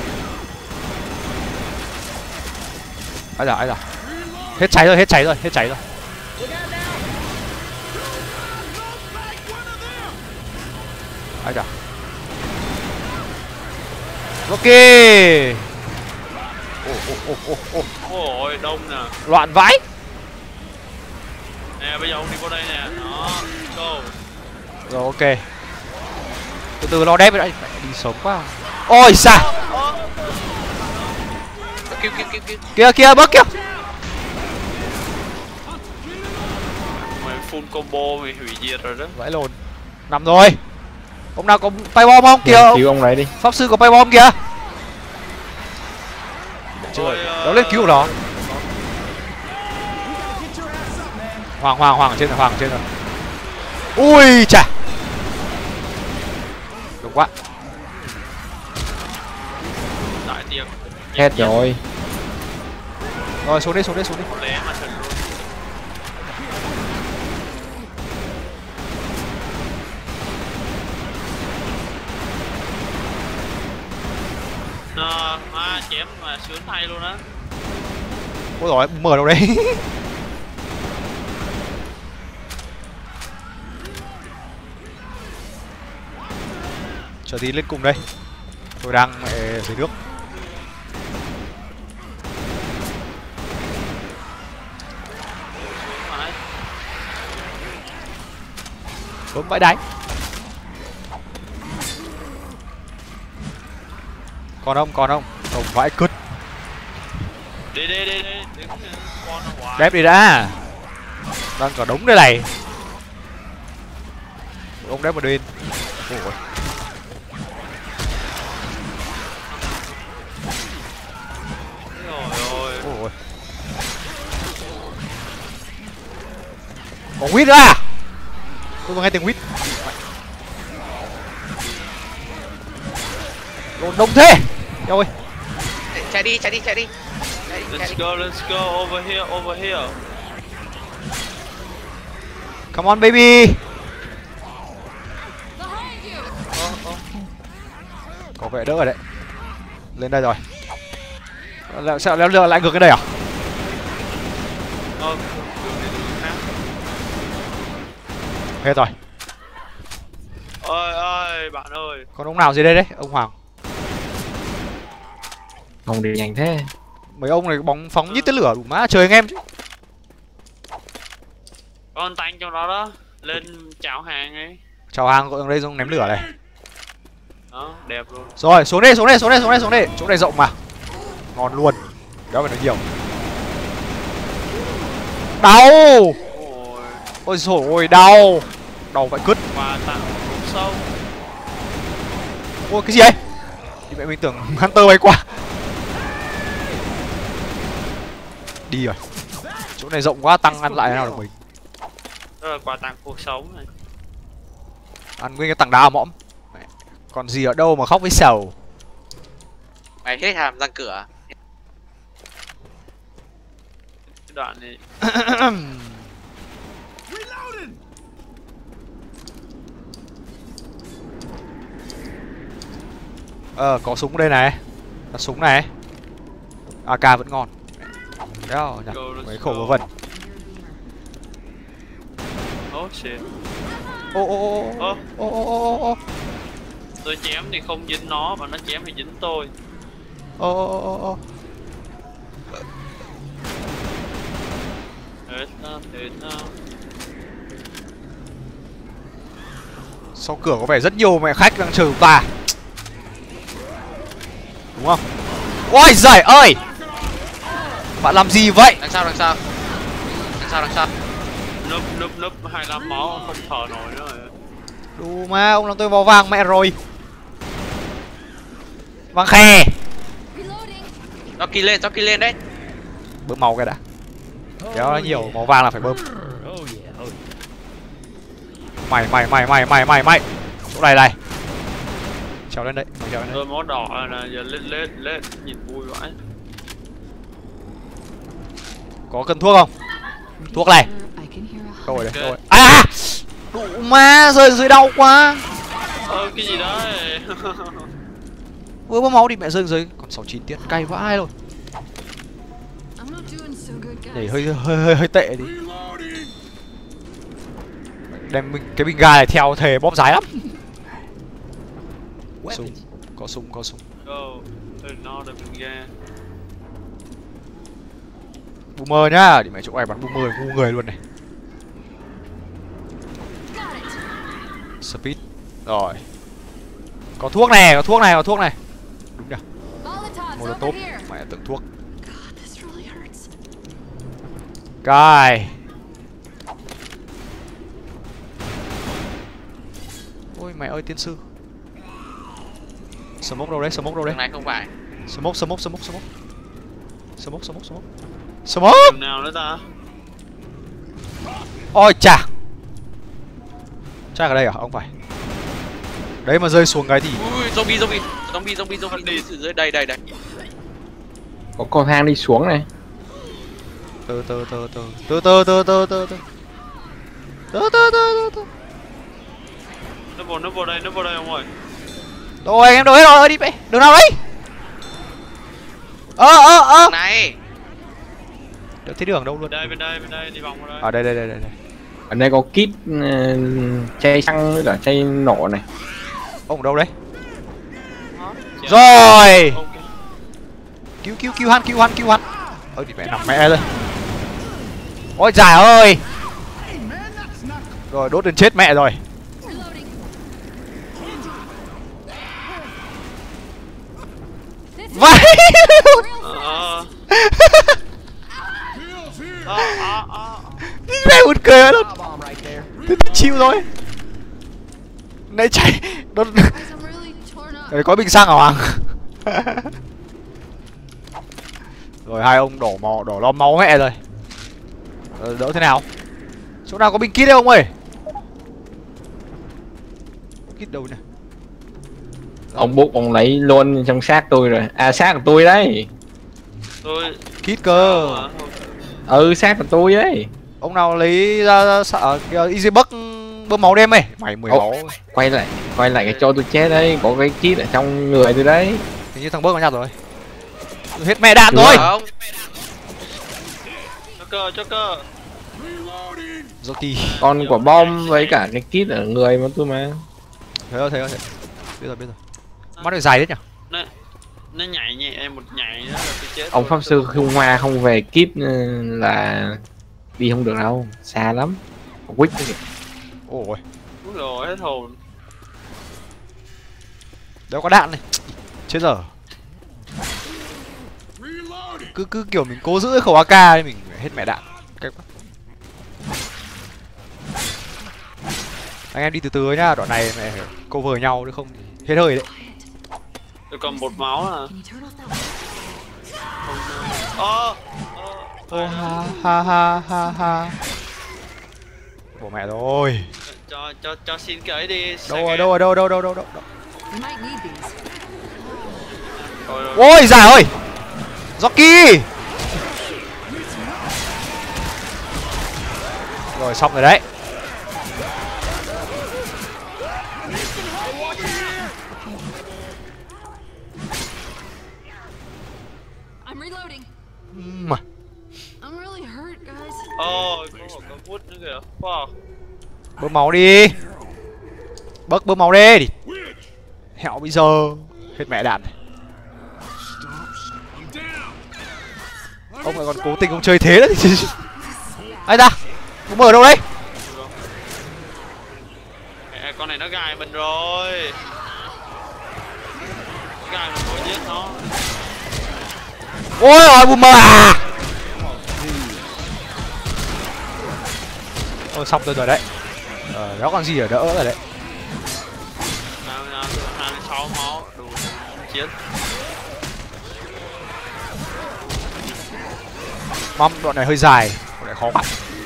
Ai da, ai da. Hết cháy rồi, hết cháy rồi, hết cháy rồi. Ai da. Ok. Ô ô ô ô ô. Ôi đông nè. Loạn vãi. Nè bây giờ ông đi qua đây nè. Đó, go. Rồi ok. Từ từ lo đép vậy đấy. Mẹ đi sớm quá. Ôi xa. Kêu kêu kêu kêu. Kìa kìa bớt kìa. Mày full combo mày hủy diệt rồi đó. Vãi lồn. Nằm rồi. Ông nào có tay bom không kìa? Cứu ông đấy đi. Pháp sư có tay bom kìa. Trời, nó lên cứu nó. Hoàng hoàng hoàng ở trên rồi, hoàng ở trên rồi. Ui chà. Đúng quá. Đại tiệc. Hết rồi. Rồi xuống đi, xuống đi, xuống đi. Có lẽ mà thật luôn. Ờ, à, chém mà sướng thay luôn á. Ôi rồi mở đâu đấy. Chờ tí lên cùng đây. Tôi đang mẹ dưới nước. Sướng mà. Bấm bãi đánh. Còn không, còn không. Không vãi cứt. Đi đi đi đi, đứng con nó hoài. Đép đi đã. Đang cả đống đây này. Ông đép một bên. Ôi. Rồi ôi. Ôi. Có quýt nữa à? Tôi vừa nghe tiếng quýt. Lộn đông thế. Eo ơi. Chạy đi, chạy đi, chạy đi. Chạy đi, chạy Let's đi. go, let's go, over here, over here. Come on baby. Ờ, ờ. Có vẻ đỡ rồi đấy. Lên đây rồi. Lại sao leo leo lại ngược cái đây à? Ờ, đường đi đường khác. Hết rồi. Ơi ơi, bạn ơi. Còn ông nào dưới đây đấy? Ông Hoàng. Không đi nhanh thế. Mấy ông này bóng phóng nhít tới lửa đủ má trời anh em chứ. Con tanh trong đó đó. Lên chào hàng ấy. Chào hàng gọi đây xong ném lửa này. Đó, đẹp luôn. Rồi, xuống đây, xuống đây, xuống đây, xuống đây, xuống đây. Chỗ này rộng mà. Ngon luôn. Đó phải nói nhiều. Đau. Ôi, Ôi dồi ôi, đau. Đau vậy cứt. quà tặng cũng sâu. Ôi cái gì ấy? Thì mẹ mình tưởng Hunter bay qua. Đi rồi. Chỗ này rộng quá, tăng ăn lại thế nào được mình. Đó là quà tặng cuộc sống này. Ăn nguyên cái tảng đá mõm. Còn gì ở đâu mà khóc với sầu. Mày hết hàm răng cửa. Cái đoạn này. Ờ, có súng đây này. Đặt súng này. a ca vẫn ngon. Đó, nhặt mấy khẩu vớ vẩn. Oh shit. Ô ô ô Ơ, ô ô ô ô tôi chém thì không dính nó, mà nó chém thì dính tôi. ô ô ô ô. Hết nó, hết nó. Sau cửa có vẻ rất nhiều mẹ khách đang chờ chúng ta. Đúng không? Ôi giời ơi. Bạn làm gì vậy? Đằng sau, đằng sau. Đằng sau, đằng sau. Núp, núp, núp, hai mươi lăm máu, không thở nổi nữa rồi. Đủ mà, ông làm tôi vào vàng mẹ rồi. Vàng khe. Jockey lên, jockey lên đấy. Bơm màu cái đã. Kéo nó nhiều, màu vàng là phải bơm. Mày, mày, mày, mày, mày, mày, mày. Chỗ này này. Trèo lên đấy, mày trèo lên đấy. Rồi máu đỏ rồi nè, giờ lên, lên, lên, nhìn vui vãi. Có cần thuốc không? Thuốc này. Đâu rồi đấy, Ok. đâu rồi. À! Đủ mà, rơi dưới đau quá. Ơ, cái gì đấy? Vừa bơm máu đi mẹ rơi dưới. Còn sáu mươi chín tiết, cay vãi luôn. Nhảy hơi hơi hơi hơi tệ đi. Đem mình cái bình ga này theo thề bóp dài lắm. Súng, có súng, có súng. Go, another gun. Boomer nhá, đi mẹ chỗ này bắn boomer ngu người luôn này. Speed. Rồi. Có thuốc này, có thuốc này, có thuốc này. Đúng nhỉ. Molotov, mẹ tưởng thuốc. Cài. Ôi mẹ ơi tiên sư. Smoke đâu đấy, smoke đâu đấy. Đường này không phải. Smoke, smoke, smoke, smoke. Smoke, smoke, smoke. Smoke. Đường nào nữa ta? Ôi chà. Chắc ở đây à? Không phải. Đấy mà rơi xuống cái thì Ui, zombie, zombie. Zombie, zombie, zombie. Đi dưới đây, đây, đây. Có cầu thang đi xuống này. từ từ từ từ từ từ từ từ từ từ từ từ từ từ Nó vào nó vào đây, nó vào đây ông ơi. rồi anh em đuổi rồi đi mẹ đường nào đấy ơ ơ ơ Này. được thấy đường đâu luôn Đây bên đây bên đây đi vòng vào đây. ở đây đây đây đây Ở đây có kit uh, chai xăng với cả chai nổ này. ông ở đâu đấy Dạ. rồi Ok. cứu cứu cứu hắn cứu hắn cứu hắn ơi thì mẹ nằm mẹ rồi ôi trời ơi rồi đốt đến chết mẹ rồi vậy Ờ. Ờ ờ ờ. mẹ buồn cười luôn thế chịu rồi nãy chạy đốt đấy có bình xăng hả Hoàng rồi hai ông đổ mò đổ lo máu mẹ rồi ờ, đỡ thế nào chỗ nào có bình kit đấy ông ơi kit đâu nè Ông bút ông lấy luôn trong xác tôi rồi. À xác của tôi đấy. Tôi kit cơ Ừ xác của tôi đấy. ông nào lấy ra, ra sợ easy buck bơm máu đêm ấy mày mười Ồ. máu Quay lại quay lại cái cho tôi chết đấy. Có cái kit ở trong người tôi đấy. hình như thằng bớt có nhặt rồi hết mẹ đạn Đúng rồi Không. cho cơ cho cơ. Jockey Còn quả bom với cả cái kit ở người mà tôi mà. thấy rồi thấy rồi thấy. biết rồi biết rồi mắt được dài đấy nhỉ Nó nó nhảy nhẹ em một nhảy đó là tôi chết. Ông thôi. pháp sư không hoa không về kit ừ, là đi không được đâu. Xa lắm. Quýt đấy kìa. ôi Úi rồi hết hồn. đâu có đạn này chết giờ cứ cứ kiểu mình cố giữ cái khẩu a ca ấy, mình hết mẹ đạn cách quá. Anh em đi từ từ nhá đoạn này mẹ cover nhau chứ không hết hơi đấy Tôi còn một máu à. Ờ. ô ha ha ha ha ha bộ mẹ rồi Cho cho cho xin cái ấy đi. đâu rồi đâu rồi đâu đâu đâu đâu đâu Rồi, rồi. ôi giời ơi Jockey rồi xong rồi đấy I'm reloading. mà I'm really hurt, guys. Ồ, có một cái vút nữa kìa. Wow. bơm máu đi bớt bơm máu đi đi hẹo bây giờ hết mẹ đạn ông lại còn cố tình ông chơi thế đấy ai ta ông mở đâu đấy Mẹ, con này nó gài mình rồi. Nó gài mình thôi giết nó. ôi ôi boomer à ôi xong rồi rồi đấy ờ, đó còn gì ở đỡ rồi đấy Nào nào hai mươi sáu máu đủ chiến. mong đoạn này hơi dài đoạn này khó bắt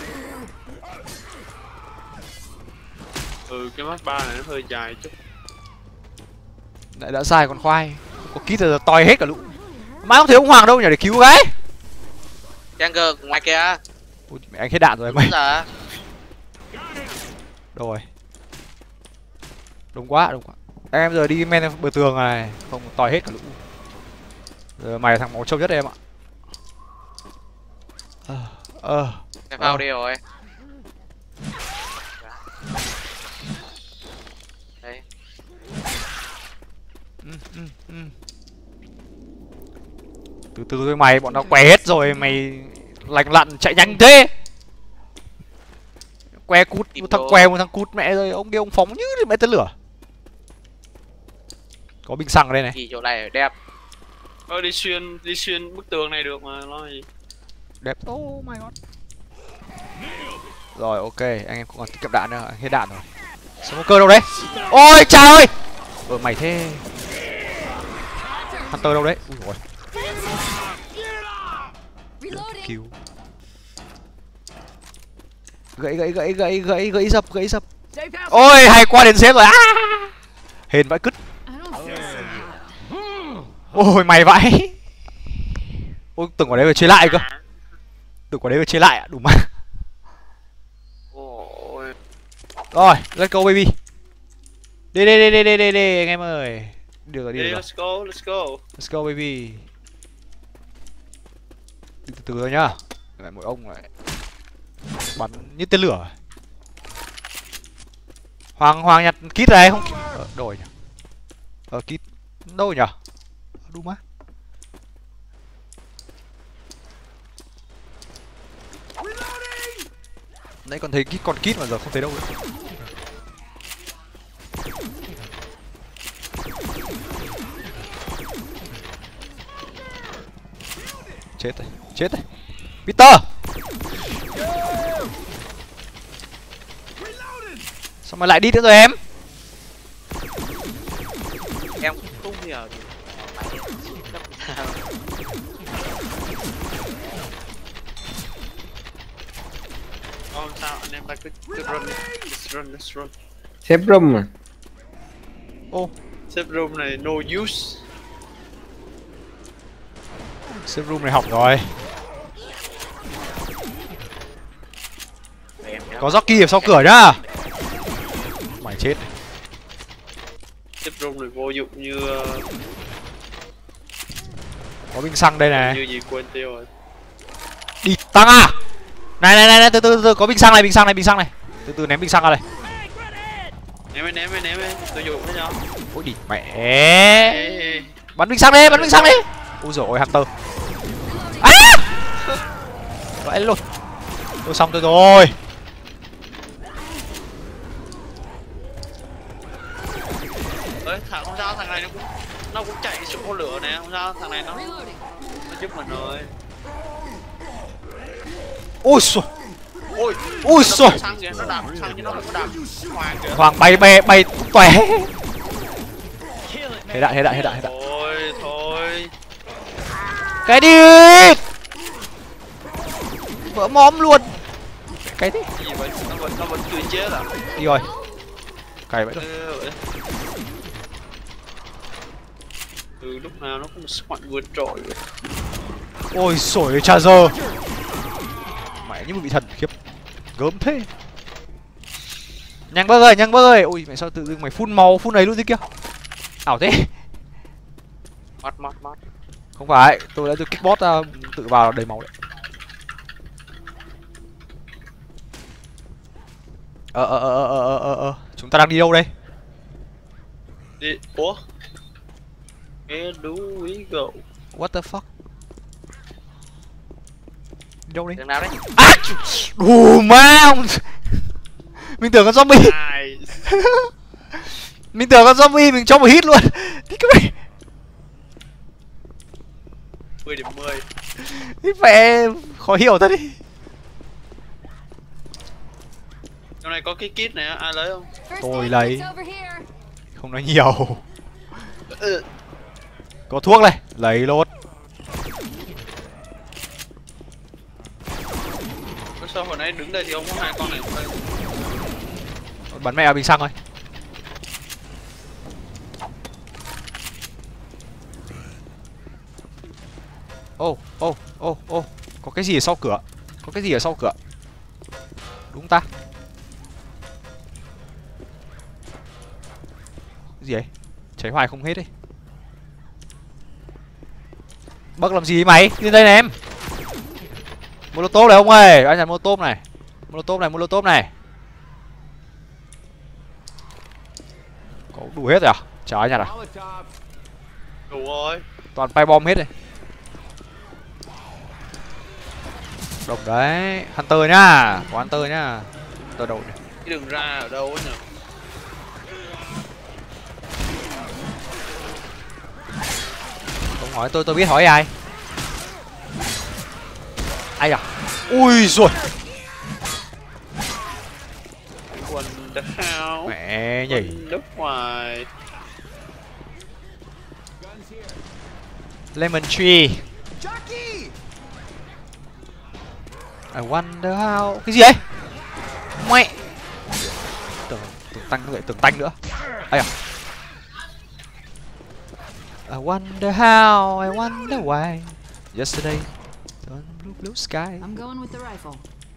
Ừ cái mắt ba này nó hơi dài chút. lại đã dài còn khoai có kít giờ toi hết cả lũ mãi không thấy ông Hoàng đâu nhỉ để cứu cái Jungler ngoài kia. ui mẹ anh hết đạn rồi mày Giờ. đâu rồi đúng quá đúng quá em giờ đi men bờ tường này không toi hết cả lũ giờ mày là thằng máu trâu nhất em ạ ờ ờ Cái phao đi rồi. Đấy. ừ, ừ, ừ. từ từ thôi mày bọn nó què hết rồi mày lành lặn chạy nhanh thế que cút một thằng que một thằng cút mẹ rồi ông kia ông phóng như mẹ tên lửa có bình xăng ở đây này Thì chỗ này đẹp. Ơ đi xuyên đi xuyên bức tường này được mà lo gì. đẹp oh my god rồi ok anh em không còn tiết kiệm đạn nữa hết đạn rồi smoker đâu đấy ôi trời ơi ờ mày thế hunter đâu đấy ui rồi Reloading. cứu gãy gãy gãy gãy gãy gãy dập gãy dập ôi hay qua đến xếp rồi à hên vãi cứt I don't feel so hot. ôi mày vãi ôi tưởng ở đây phải chơi lại cơ Từ quả đấy mà chế lại ạ, đủ mà. Ôi. Rồi, let's go baby. Đi đi đi đi đi đi đi anh em ơi. Được rồi, đi Đi, được rồi. let's go, let's go. Let's go baby. Đi từ từ thôi nhá. Lại mỗi ông lại bắn như tên lửa. Hoàng Hoàng nhặt kit này không? Ờ, đổi nhỉ? Ờ kit đâu nhỉ? Đúng á. Nãy còn thấy kit, còn kit mà giờ không thấy đâu nữa. Chết rồi, chết rồi. Peter. Sao mà lại đi nữa rồi em? Em cũng không hiểu được. Không sao, anh em ta cứ cứ run đi. Let's run, let's run. Xếp room à? Ô, Xếp room này no use. save room này hỏng rồi. Có jockey ở sau cửa nhá. Mày chết. Xếp room này vô dụng như uh, Có bình xăng đây này. như gì quên tiêu rồi. Đi tăng à. Này này này, này từ, từ từ từ có bình xăng này, bình xăng này, bình xăng này. Từ từ ném bình xăng ra đây. Ném đi, ném đi, ném đi. Tôi dùng với nhau. Ôi đi mẹ. Ê, Bắn bình xăng đi, bắn bình xăng đi. Ui giời ơi Hunter. À! Vãi luôn. Tôi xong tôi rồi. ơi, thằng không sao, thằng này nó cũng nó cũng chạy xuống con lửa nè, không sao, thằng này nó Reloading. nó giúp mình rồi. Ui xồi. Ôi, Ui nó xồi. đạp xăng kìa, nó đạp xăng chứ nó không có đạp hoàng kìa. Hoàng bay bay bay tung tóe. Hết đạn, hết đạn, hết đạn, hết đạn. Thôi, thôi. Cái đi. Vỡ móm luôn. Cái thế. Cái gì vậy? Nó vẫn nó vẫn chưa chết à? Đi rồi. Cày vậy thôi. Ừ, từ lúc nào nó cũng sức mạnh vượt trội vậy. Ôi sổi Charger. Mẹ như một vị thần khiếp. Gớm thế. Nhanh bớt ơi, nhanh bớt ơi. Ui mẹ sao tự dưng mày phun màu, phun ấy luôn thế kia. Ảo thế. Mắt mắt mắt. Không phải, tôi đã từ kickbot ra tự vào đầy máu đấy. Ờ ờ ờ ờ ờ ờ ờ chúng ta đang đi đâu đây? Đi, ủa? Where do we go? What the fuck? Đi đâu đi? Đường nào đấy? À! Đù ma. Mình tưởng con zombie. Ai? Mình tưởng con zombie mình cho một hit luôn. Thì cái mày. mười điểm mười. Thì mẹ khó hiểu thật đi. Trong này có cái kit này, ai lấy không? First Tôi aid lấy. kit's over here. Không nói nhiều. Ừ. Có thuốc này, lấy lốt. Sao hồi nãy đứng đây thì ông có hai con này ở đây? Bắn mẹ vào bình xăng thôi. Ô, ô, ô, ô. Có cái gì ở sau cửa? Có cái gì ở sau cửa? Đúng ta? Cái gì ấy? Cháy hoài không hết đi. Bấc làm gì mày? Lên đây này em. Molotov này ông ơi, anh nhặt molotov này. Molotov này, molotov này. Có đủ hết rồi à? Chả ai nhặt à? Đủ rồi. Toàn bay bom hết rồi. Đồng đấy, Hunter nhá, có Hunter nhá. Hunter đâu nhỉ? Cái đường ra ở đâu ấy nhỉ? Không hỏi tôi, tôi biết hỏi ai. Ai à? Ui rồi. Quần the hell? Mẹ nhỉ. Nước ngoài. Lemon tree. I wonder how. Cái gì ấy? Mẹ. Tưởng tưởng tăng nữa, tưởng tanh nữa. Ai à? I wonder how, I wonder why. Yesterday. blue, blue sky. I'm going with the rifle.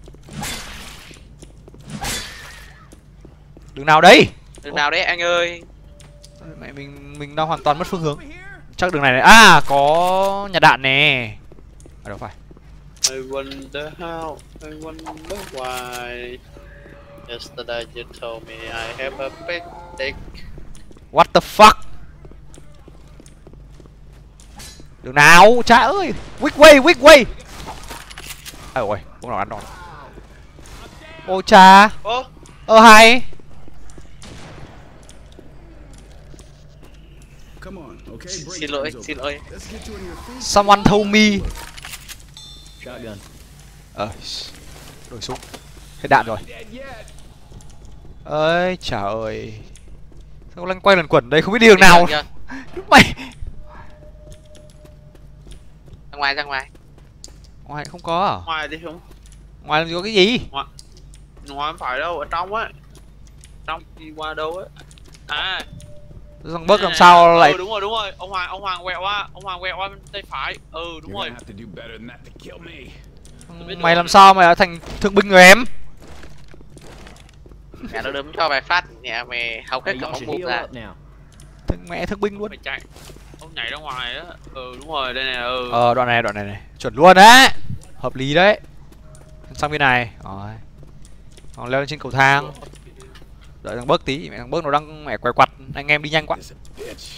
Đường nào đấy? Đường nào đấy anh ơi? Mẹ mình mình đang hoàn toàn mất phương hướng. Chắc đường này này. À, có nhà đạn nè. À đâu phải. I wonder how, I wonder why. Yesterday you told me I have a big dick. What the fuck? Đường nào? Cha ơi. Which way, which way? À ôi, không nào ăn đòn. Ôi cha. Ơ, Ơ hay. Come on, okay? Break Xin lỗi, things xin open. lỗi. Let's get you in your feet. Someone told me. Shotgun. Ờ, đổi súng. Hết đạn rồi. Ơi, trời ơi. Sao lanh quay lần quẩn đây không biết đi đường nào. Chưa? Mày. Ra ngoài, ra ngoài. Ngoài không có à? ngoài đi không? Ngoài làm gì có cái gì? Ngoài không phải đâu, ở trong á. Trong đi qua đâu á. À. Thằng bớt làm sao lại. Ừ đúng rồi, đúng rồi. Ông Hoàng, ông Hoàng quẹo qua, ông Hoàng quẹo qua bên tay phải. Ừ đúng You're rồi. gonna have to do better than that to kill me. Mày làm sao mày đã thành thương binh người em? Mẹ nó đấm cho vài phát, nhà mày hầu hết cả bóng bụng ra. Thằng mẹ thương binh luôn. Phải chạy. Ông nhảy ra ngoài á. Ừ đúng rồi, đây này. Ừ. Ờ, đoạn này, đoạn này này. Chuẩn luôn đấy. Hợp lý đấy. Sang bên này. Rồi. Còn leo lên trên cầu thang. Đợi thằng bớt tí, mẹ thằng bớt nó đang mẹ quay quặt, anh em đi nhanh quá. This a bitch.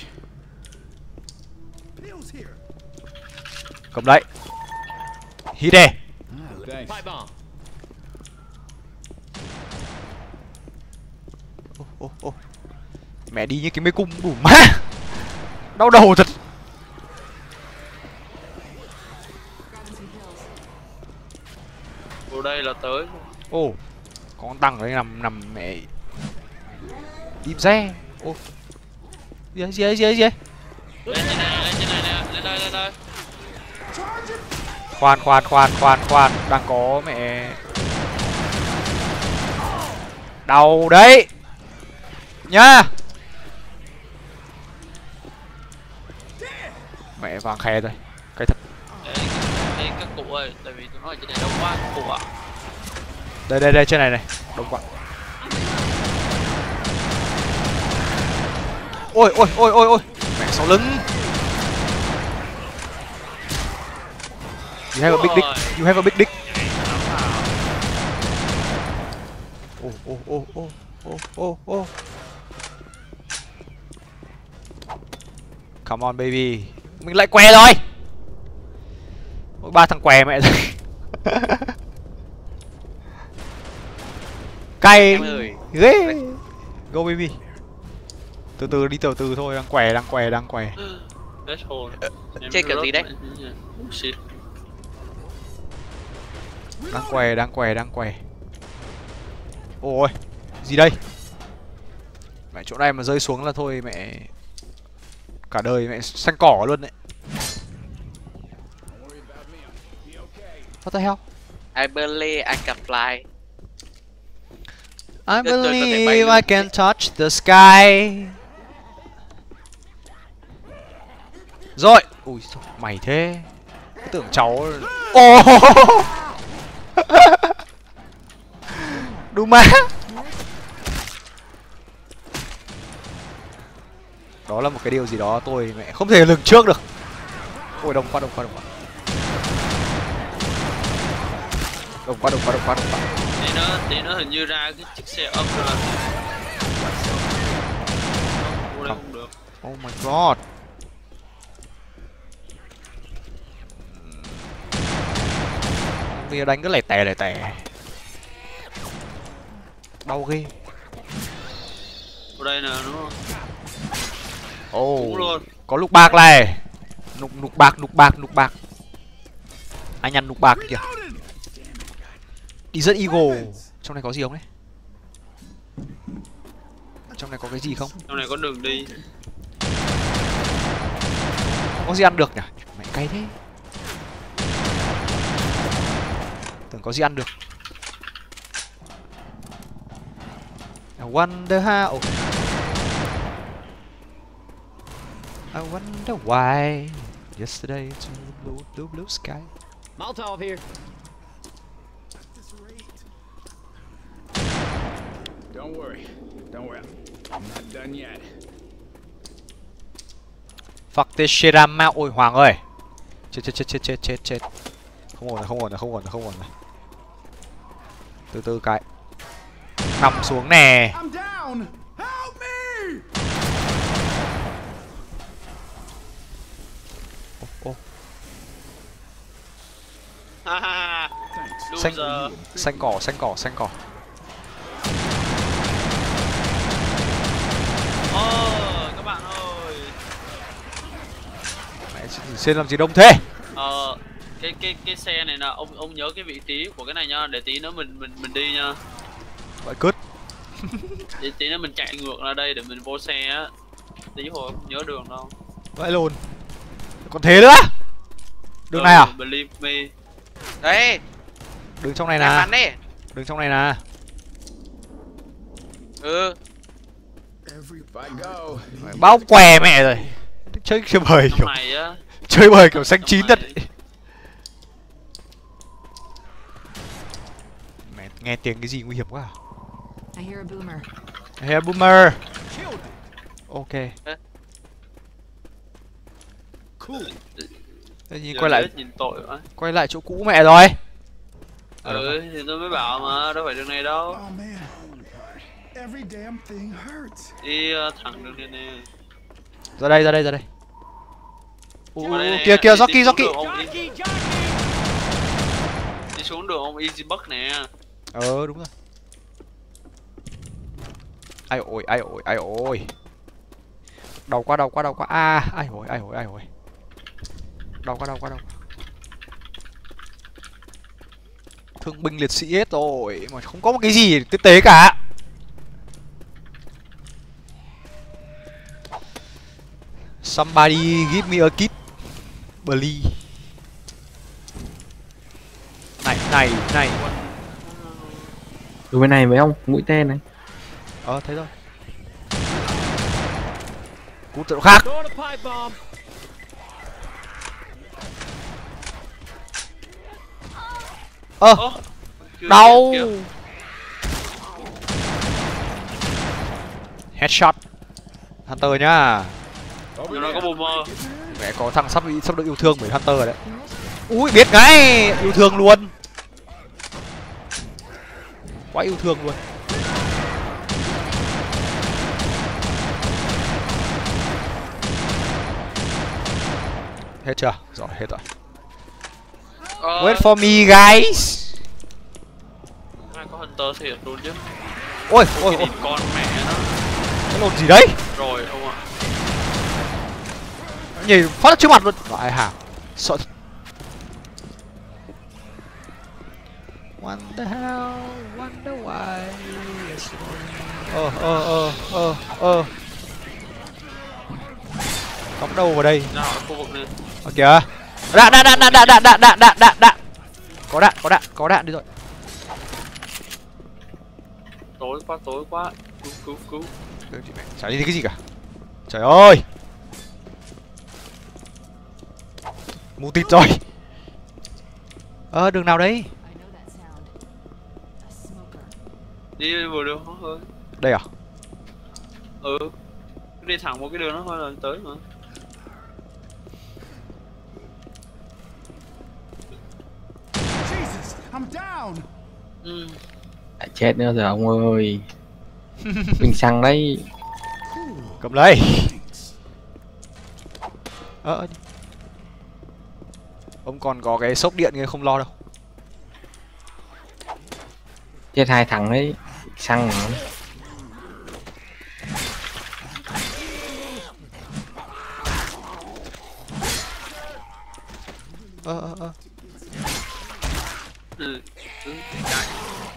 Pills here. Cầm lấy. Hit đi. Ah, thanks. Ô, ô, ô. Mẹ đi như cái mê cung đủ má. Đau đầu thật. Vô đây là tới. Ô. Có con tăng đấy nằm nằm mẹ. Im xe. Ô. Gì ấy, gì ấy, gì ấy, gì ấy. Lên trên này, lên trên này nè, lên đây, lên đây. Khoan, khoan, khoan, khoan, khoan. Đang có mẹ. Đau đấy. Nhá. Mẹ vàng khe rồi. Cái thật. Đây, đây các cụ ơi, tại vì tôi nói trên này đông quá các cụ ạ. Đây, đây, đây, trên này này. Đông quá. Ôi, ôi, ôi, ôi, ôi. Mẹ sau lưng. You have a big dick. You have a big dick. Ô, ô, ô, ô, ô, ô, ô. Come on baby. Mình lại què rồi. Ôi, ba thằng què mẹ rồi. Cay Em ơi. ghê. Go baby. Từ từ đi từ từ thôi, đang què, đang què, đang què. Hết hồn. Chơi kiểu gì đấy? Shit. Đang què, đang què, đang què. Ôi, gì đây? Mẹ chỗ này mà rơi xuống là thôi mẹ. Cả đời mẹ xanh cỏ luôn đấy. What the hell? I believe I can fly. I Tôi- tôi có thể bay believe được. I can touch the sky. Rồi. Ui sao mày thế? Cứ tưởng cháu. Ô. Đù má. Đó là một cái điều gì đó tôi mẹ không thể lường trước được. Ôi đông quá, đông quá, đông quá. Đông quá, đông quá, đông quá, đông quá. Thì nó, thì nó hình như ra cái chiếc xe ốc rồi. Vô đây không được. Oh my god. Bây giờ đánh cứ lẻ tẻ lẻ tẻ. Đau ghê. Vô đây nè đúng không? Ồ. Đúng luôn. Có lục bạc này. Nục nục bạc, nục bạc, nục bạc. Anh ăn nục bạc kìa. Đi rất Eagle. Trong này có gì không đấy? Trong này có cái gì không? Trong này có đường đi. Không có gì ăn được nhỉ? Mẹ cay thế. Tưởng có gì ăn được. I wonder how. I wonder why yesterday to blue blue blue sky. Molotov here. Don't worry. Don't worry. I'm not done yet. Fuck this shit I'm out. Ôi Hoàng ơi. Chết chết chết chết chết chết chết. Không ổn rồi, không ổn rồi, không ổn rồi, không ổn rồi. Từ từ cái. Nằm xuống nè. I'm down. Help me. Ô, ô. Ha ha ha. Xanh, Loser. xanh cỏ, xanh cỏ, xanh cỏ. Ờ, các bạn ơi. Mẹ xin làm gì đông thế? Ờ, cái cái cái xe này nè, ông ông nhớ cái vị trí của cái này nha, để tí nữa mình mình mình đi nha. Vậy cứt. Để tí nữa mình chạy ngược ra đây để mình vô xe á. Tí hồi không nhớ đường đâu. Vậy luôn. Còn thế nữa. Đường này à? Believe me. Đấy, Đường trong này làm nè. bắn đi. Đường trong này nè. Ừ. If I go. Bao què mẹ rồi. Chơi chơi bời Trong kiểu này á. chơi bời kiểu xanh Trong chín này. thật. Mẹ nghe tiếng cái gì nguy hiểm quá à? I hear a boomer. Hey boomer. Ok. Cool. Thế nhìn Giờ quay lại chết nhìn tội quá. quay lại chỗ cũ mẹ rồi. Ừ, thì tôi mới bảo mà, đâu phải đường này đâu. Oh man. Every damn thing hurts. Đi uh, thẳng đường này nè. Ra đây, ra đây, ra đây. Ủa, Vào đây nè, kìa kìa, đi- Rocky, đi xuống Rocky. đường ông Easy- Đi xuống đường ông Easy Buck nè. Ờ đúng rồi. Ai ôi, ai ôi, ai ôi. Đau quá, đau quá, đau quá. À, ai ôi, ai ôi, ai ôi. Đau quá, đau quá, đau quá. Thương binh liệt sĩ hết rồi mà không có một cái gì tiếp tế cả. Somebody give me a kit. Beli. Này, này, này. Từ bên này mấy ông mũi tên này. Ờ thấy rồi. Cú tự khác. Throw the pipe bomb. Ơ, Ơ, chưa đau. kìa, kìa. Headshot. Hunter nhá. Nhưng nó có boomer. Mẹ có thằng sắp bị sắp được yêu thương bởi Hunter rồi đấy. Ui biết ngay, yêu thương luôn. Quá yêu thương luôn. Hết chưa? Rồi, hết rồi. Ờ, Wait for me guys. ai có Hunter thiệt luôn chứ. Ôi, ôi, Cái ôi, địt con mẹ nó. cái lồn gì đấy? Rồi ông ạ. Nhảy phát trước mặt luôn. Lại hả? Sợ. Wonder how, wonder why. Ờ, ờ, ờ, ờ, ờ. Cắm đầu vào đây. Ra khỏi khu vực này. Ở kìa. Đạn, đạn, đạn, đạn, đạn, đạn, đạn, đạn, đạn, đạn, đạn. Có đạn, có đạn, có đạn đi rồi. Tối quá, tối quá. Cứu, cứu, cứu. Chả đi thấy cái gì cả. Trời ơi. Mù tịt rồi. Ờ, đường nào đấy? I know that sound. A smoker. Đi vào đường nó thôi. Đây à? Ừ. Cứ đi thẳng một cái đường nó thôi là tới mà. Jesus, I'm down. Ừ. Đã chết nữa rồi ông ơi. Bình xăng đấy. Cầm lấy. Ờ. Ông còn có cái sốc điện kia không lo đâu. Chết hai thằng đấy. Xăng mà. Ờ ờ ờ. Ừ. Ừ. Chạy.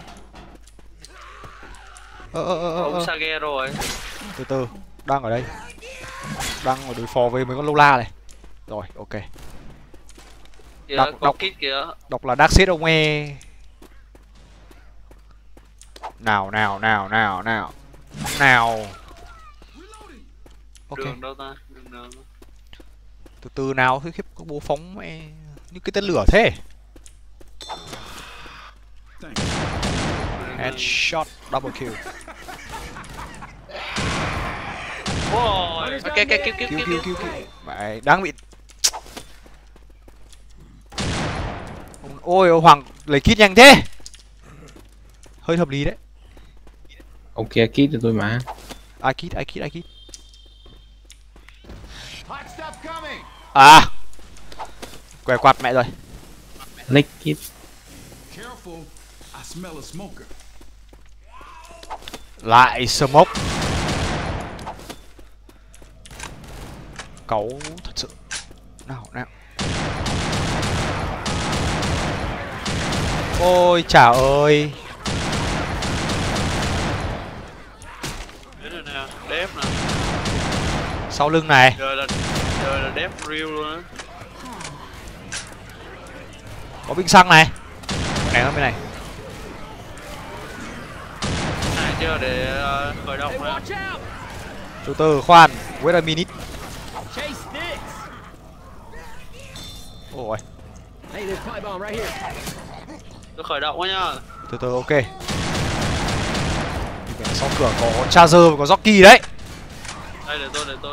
Ờ ờ ờ Ông ờ. Sage rồi. Từ từ, đang ở đây. Đang ở đối phó với mấy con Lola này. Rồi, ok. Kìa, Đọc- có đọc. kit kìa. Đọc là Dark Seed ông nghe. Nào nào nào nào nào. Nào. Ok, Đường đâu ta? Đường nào? từ từ nào, khiếp có bố phóng mẹ như cái tên lửa thế. Headshot double kill. Ôi, ok ok cứu cứu Cứu cứu cứu cứu cứu. Mày đang bị. Ôi ông Hoàng lấy kit nhanh thế. Hơi hợp lý đấy. Ông kia kit cho tôi mà. Ai kit, ai kit, ai kit. Hot stuff coming. À. Quẻ quạt mẹ rồi. Lấy kit. Careful. I smell a smoker. Lại smoke. Cáu thật sự. Nào nào. Ôi chào ơi. Đến rồi nè, đép nè. Sau lưng này. Giờ là giờ là đép real luôn á. Có binh xăng này. Này bên này. Này chưa để uh, khởi động nè. Từ từ khoan. Wait a minute. Chase this. Ôi. Hey, there's pipe bomb right here. Tôi khởi động quá nhá. Từ từ ok. Sau cửa có Charger và có Jockey đấy. Đây để tôi để tôi.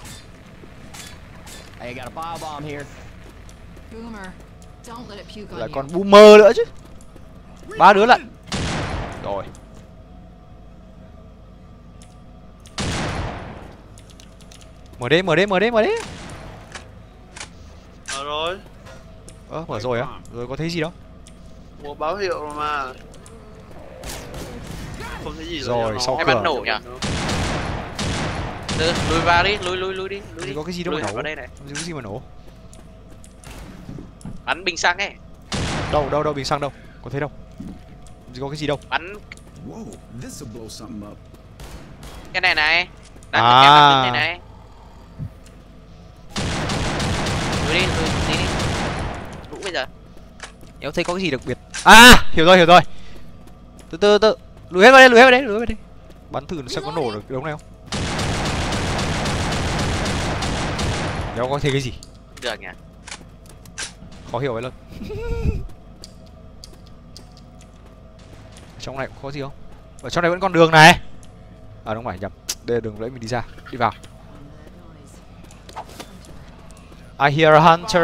Hey, I got a fire bomb here. Boomer, don't let it puke on Lại you. còn Boomer nữa chứ. Ba đứa lận. Rồi. Mở đi, mở đi, mở đi, mở đi. Ờ rồi. Ơ, mở rồi á. Rồi có thấy gì đâu. Mua báo hiệu rồi mà. Không thấy gì Rồi, nó- sau Hay cửa. bắn nổ nhỉ? Từ, lùi vào đi, lùi lùi lùi đi, lùi Thì đi. có cái gì đâu Lùi mà hẳn nổ. vào đây này. Không có gì mà nổ. Bắn bình xăng ấy. Đâu, đâu, đâu, bình xăng đâu. Có thấy đâu. Có cái gì đâu. Bắn Whoa, this'll blow something up. cái này này. Đang À. cái mặt đứng này này. Lùi đi, lùi đi đi. Đủ bây giờ. Nếu thấy có cái gì đặc biệt. À, hiểu rồi, hiểu rồi. Từ từ từ. Lùi hết vào đây, lùi hết vào đây, lùi hết vào đây. Bắn thử xem có nổ được cái đống này không. Nếu có thấy cái gì. Được nhỉ. Khó hiểu vậy luôn. Trong này có gì không? Ở trong này vẫn còn đường này. À đúng phải nhầm. Đây là đường lấy mình đi ra. Đi vào. I hear a hunter.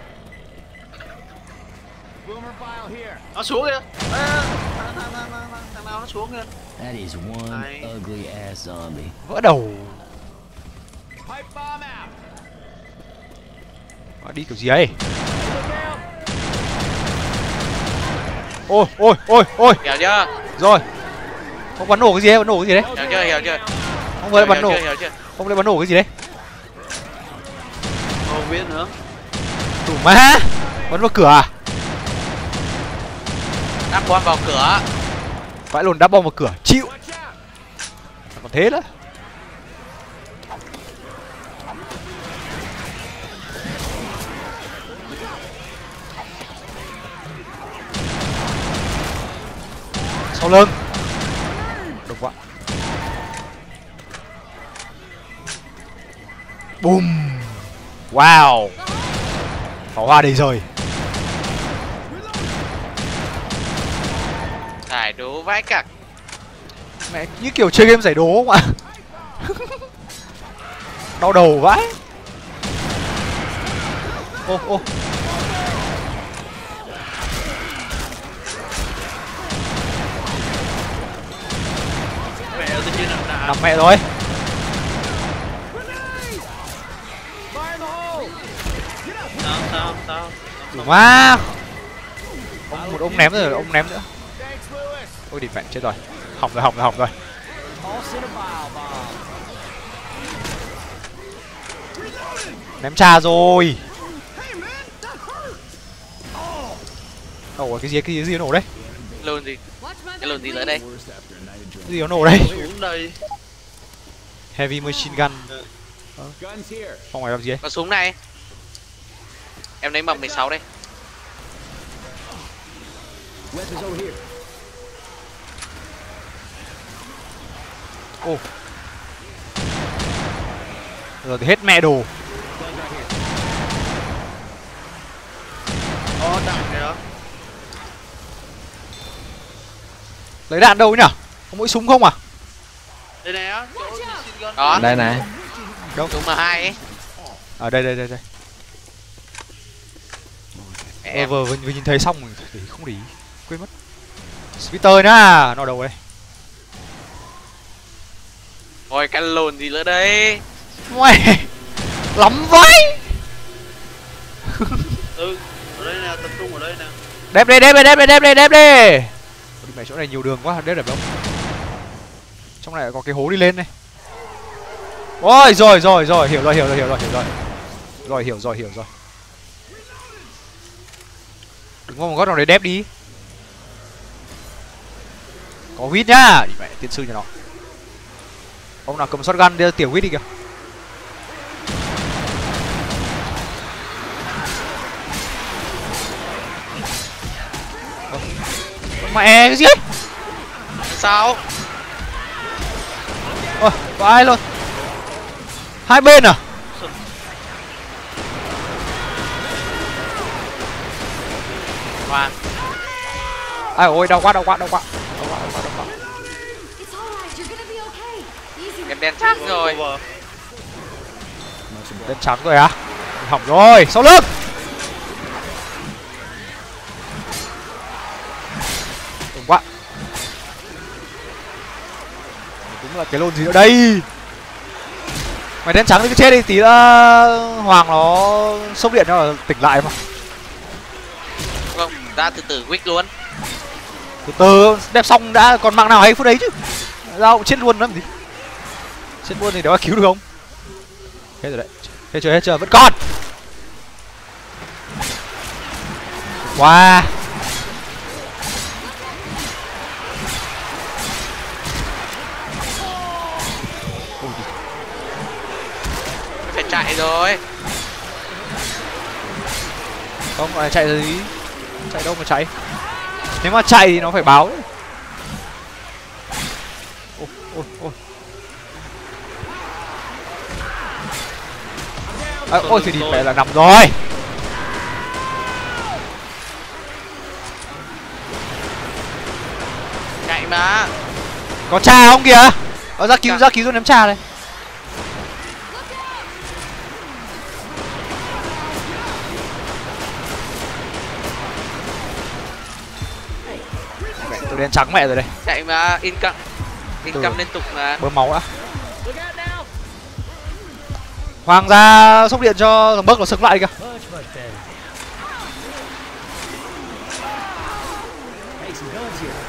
Boomer file here. Nó xuống kìa. Ê, thằng, thằng, thằng, thằng, thằng nào nó xuống kìa. That is one Nice. ugly ass zombie. Vỡ đầu. Pipe bomb out. À, đi kiểu gì ấy? Ôi ôi ôi ôi. Hiểu chưa? Rồi. Không bắn nổ cái gì đấy, bắn nổ cái gì đấy? Hiểu chưa? Hiểu chưa? Không phải bắn Hiểu nổ. chưa? Hiểu chưa? Không lại bắn nổ cái gì đấy? Không biết nữa. Đủ má. Bắn vào cửa à? Đắp bom vào cửa. Vãi lồn đắp bom vào cửa. Chịu. Còn thế nữa. Sau lưng. Đúng vậy. Bùm. Wow. Pháo hoa đầy trời. Giải đố vãi cặc. Mẹ như kiểu chơi game giải đố không ạ? Đau đầu vãi. Ô ô. Mẹ ơi, tôi chưa nằm đã. Nằm mẹ rồi. Sao sao sao? Đủ má. Ông, một ông ném rồi, ông ném nữa. Ôi địt mẹ chết rồi. Hỏng rồi, hỏng rồi, hỏng rồi. Toss in a bile bomb. Ném trà rồi. Ồ cái gì cái gì, cái gì nó nổ đây? Lùn gì? Cái lùn gì tới đây? Cái gì nó nổ đây? Xuống đây. Heavy machine gun. Guns here. Không phải làm gì đấy? Có súng này. Em lấy mầm mười sáu đây. Weapons over here. Ô. Giờ thì hết mẹ đồ. Có đạn kìa. Lấy đạn đâu nhỉ? Có mỗi súng không à? Đây này á, chỗ machine gun. Đó. Đây này. Đâu M hai ấy. À đây đây đây đây. Ờ, Em vừa, vừa, vừa nhìn thấy xong rồi để không để ý. Quên mất. Spitter nhá, nó đâu đây? Ôi căn lồn gì nữa đây. Mày lắm vậy. Ừ, ở đây nè, tập trung ở đây nè. Đép đi, đép đi, đép đi, đép đi, đép đi. Ôi, mẹ chỗ này nhiều đường quá, đép được không? Trong này có cái hố đi lên này. Ôi rồi rồi rồi, hiểu rồi, hiểu rồi, hiểu rồi, hiểu rồi. Rồi hiểu rồi, hiểu rồi. Đừng có một gót nào đấy đép đi. Có vít nhá. Đi mẹ tiên sư nhà nó. Ông nào cầm shotgun đi tiểu vít đi kìa. Mẹ cái gì ấy? Sao? Ôi, có ai luôn? Hai bên à? Hoàng. Ai ôi đau quá, đau quá, đau quá. Đau quá, đau quá, đau quá. It's alright. You're gonna be okay. Easy. Em đen chắc rồi. Over. Đen trắng rồi à? Hỏng rồi, sau lưng. Đúng quá. Đúng là cái lồn gì nữa đây? Mày đen trắng thì cứ chết đi, tí nữa Hoàng nó sốc điện cho tỉnh lại mà. Không, ra từ từ quick luôn. Từ từ đẹp xong đã, còn mạng nào hay phút đấy chứ. Ra cũng chết luôn lắm gì. Chết luôn thì đó cứu được không? Hết rồi đấy. Hết chưa, hết chưa, vẫn còn. Wow. Phải chạy rồi. Không, còn này chạy rồi gì? Chạy đâu mà chạy? Nếu mà chạy thì nó phải báo. Ôi, ôi, ôi. À, ôi thì đi mẹ là nằm rồi. Chạy mà. Có trà không kìa? Ờ, ra cứu, ra cứu rồi ném trà này. Mẹ, tôi đen trắng mẹ rồi đây. Chạy mà, income. Từ. Income liên tục mà. Bơm máu đã. Hoàng ra sốc điện cho thằng Bấc nó sực lại kìa. Much, much better. Make some guns here.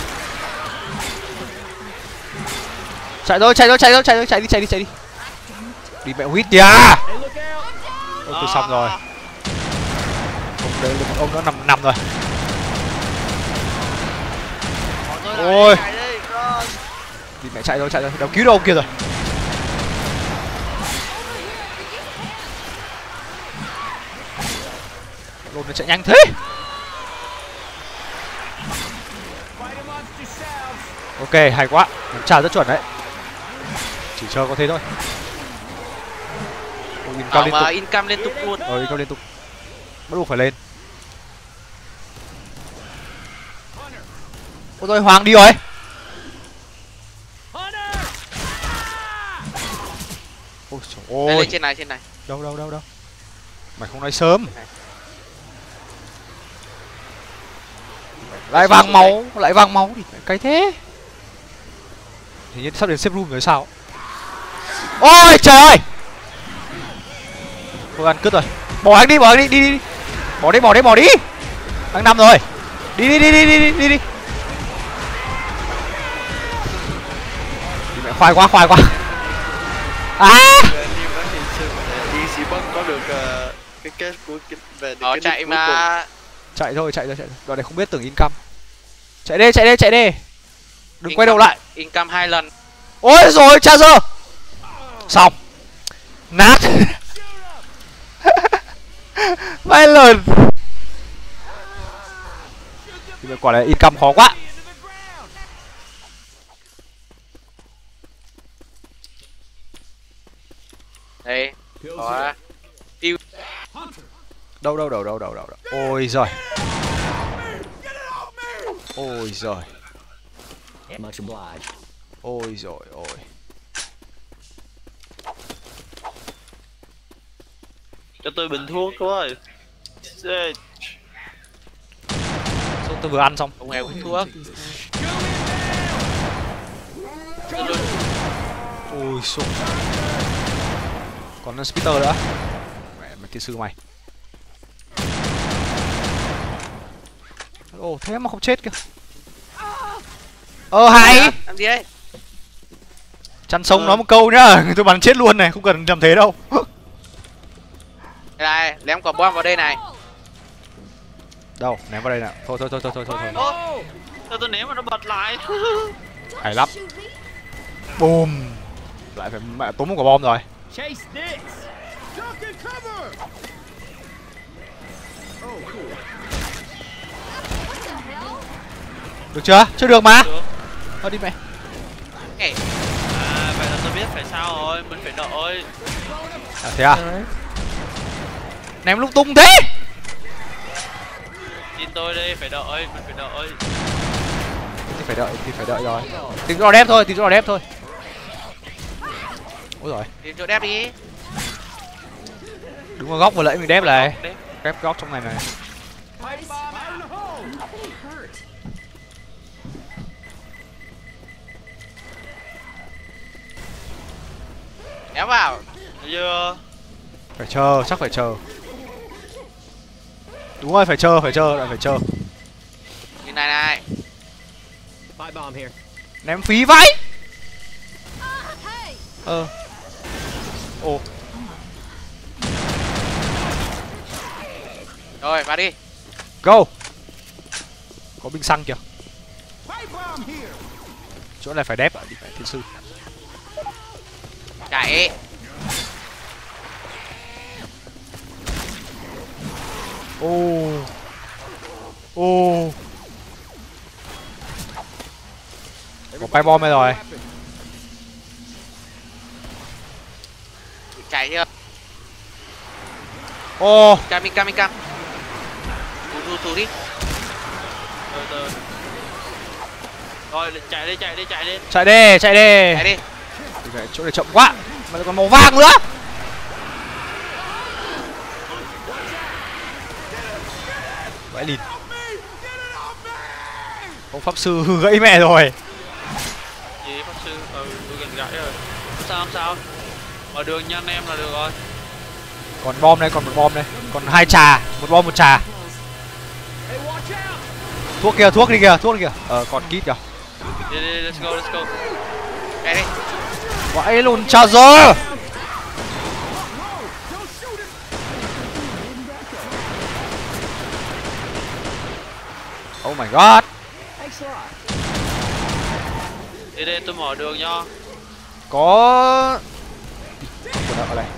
Chạy thôi, chạy thôi, chạy thôi, chạy thôi, chạy đi, chạy đi, chạy đi. Đi mẹ huyết kìa. Hey, look out! Ôi tôi xong rồi. Ông đấy là một ông nó nằm nằm rồi. Ôi. Đi mẹ chạy thôi, chạy thôi, đâu cứu được ông kia rồi. Lồn nó chạy nhanh thế. Ok, hay quá. Ném trà rất chuẩn đấy. Chỉ chờ có thế thôi. Ôi, in cao Ờ liên tục. mà income liên tục luôn. Ờ, in cao liên tục. Bắt buộc phải lên. Ôi rồi, Hoàng đi rồi. Ôi trời Đây, đây, ơi. trên này, trên này. Đâu đâu đâu đâu. Mày không nói sớm. Lại vàng máu, lại vàng máu thì cái thế. Thì nhiên sắp đến xếp room rồi sao? Ôi trời ơi. Thôi ăn cứt rồi. Bỏ anh đi, bỏ anh đi, đi đi. Bỏ đi, bỏ đi, bỏ đi. Đang năm rồi. Đi đi đi đi đi đi đi. Đi mẹ khoai quá, khoai quá. À. Như bác hình sự đi sĩ Bắc có được uh, cái kết cuối về Nó chạy mà. Chạy thôi, chạy thôi, chạy thôi. Đoạn này không biết tưởng income. Chạy đi, chạy đi, chạy đi. Đừng income, quay đầu lại. Income hai lần. Ôi rồi, Charger. Xong. Nát. Vãi lần. Thì quả này income khó quá. Đây. Đó. Tiêu. Đâu đâu đâu đâu đâu đâu. Ôi giời. Ôi giời. Much obliged. Ôi rồi ôi. Cho tôi bình thuốc thôi. Shit. Tôi, tôi vừa ăn xong. Ông nghèo hút thuốc. Ôi xúc. Còn Spitter nữa. Mẹ mày kỹ sư mày. Ồ thế mà không chết kìa. Ờ hay. Làm gì đấy? Chăn sống nó một câu nhá. Tôi bắn chết luôn này, không cần làm thế đâu. Đây này, ném quả bom vào đây này. Đâu, ném vào đây nào. Thôi thôi thôi thôi thôi thôi. thôi. Ô, sao tôi ném mà nó bật lại. Hay lắm. Boom. Lại phải mẹ túm một quả bom rồi. Chase this. Duck and cover. Oh, cool. Được chưa? Chưa được mà. Được. Thôi đi mẹ. Hey. À, vậy là tôi biết phải sao rồi, mình phải đợi. À, thế à? Ném lung tung thế. Tin tôi đi, phải đợi, mình phải đợi. Thì phải đợi, thì phải đợi rồi. Tìm chỗ đép thôi, tìm chỗ đép thôi. Ôi rồi. Tìm chỗ đép đi. Đứng vào góc vừa nãy mình đép này. Đép góc trong này này. Pipe bomb out in the hole. Ném vào. Được chưa? Phải chờ, chắc phải chờ. Đúng rồi, phải chờ, phải chờ, lại phải chờ. Như này này. Pipe bomb here. Ném phí vãi. Ờ. Ồ. Rồi, vào đi. Go. Có binh xăng kìa. Pipe bomb here. Chỗ này phải đép ạ, đi phải thiên sư. Chạy. Ô. Ô. Có bay bom đây rồi. Chạy chưa? Ô. Cam, mình cam, mình cam. Tù, tù, tù đi. Từ từ. Rồi, chạy đi, chạy đi, chạy đi. Chạy đi, chạy đi. Chạy đi. Đi chỗ này chậm quá. Mà lại còn màu vàng nữa. Vãi lìn. Ông pháp sư gãy mẹ rồi. Gì pháp sư? Ừ, tôi gần gãy rồi. Không sao, không sao. Mở đường nha anh em là được rồi. Còn bom đây, còn một bom đây. Còn hai trà, một bom một trà. Hey, watch out. Thuốc kìa, thuốc đi kìa, thuốc đi kìa. Ờ, còn kít kìa. Đi đi, let's go, let's go. Chạy đi. Vãi lùn Charger. Oh my god. Thanks a lot. Đi đi, tôi mở đường cho. Có quần ở đây.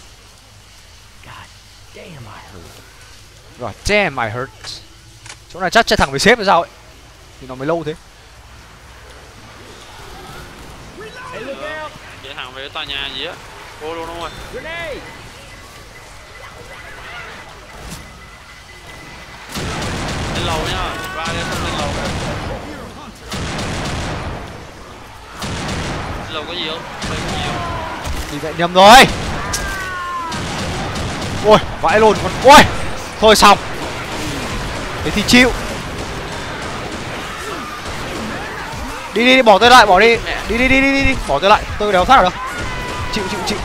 Damn, I hurt. Rồi, damn I hurt. Chỗ này chắc chạy thẳng về sếp hay sao ấy. Thì nó mới lâu thế. Hey, look out. Chạy thẳng về cái tòa nhà gì á. Ô luôn đúng rồi. Grenade. Lên lầu nha. Ra đi, không lên lầu. Lên lầu có gì không? Đây có nhiều. Đi vậy nhầm rồi. Ôi, vãi lồn con. Ôi. Thôi xong. Thế thì chịu. Đi đi đi, bỏ tôi lại, bỏ đi. Đi đi đi đi đi, đi. Bỏ tôi lại, tôi đéo thoát được đâu. Chịu chịu chịu.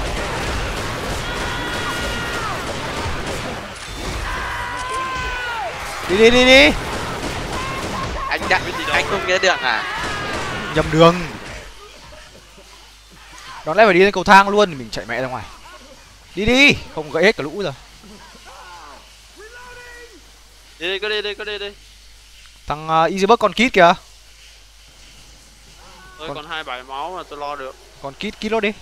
Đi đi đi đi. Anh đã, anh không nhớ đường à? Nhầm đường. Đáng lẽ phải đi lên cầu thang luôn thì mình chạy mẹ ra ngoài. Đi đi, không gãy hết cả lũ rồi. Đi đi, cứ đi đi, cứ đi đi. Thằng uh, Easybug còn kít kìa. Tôi Còn- còn hai bảy máu mà tôi lo được. Còn kít kít lốt đi.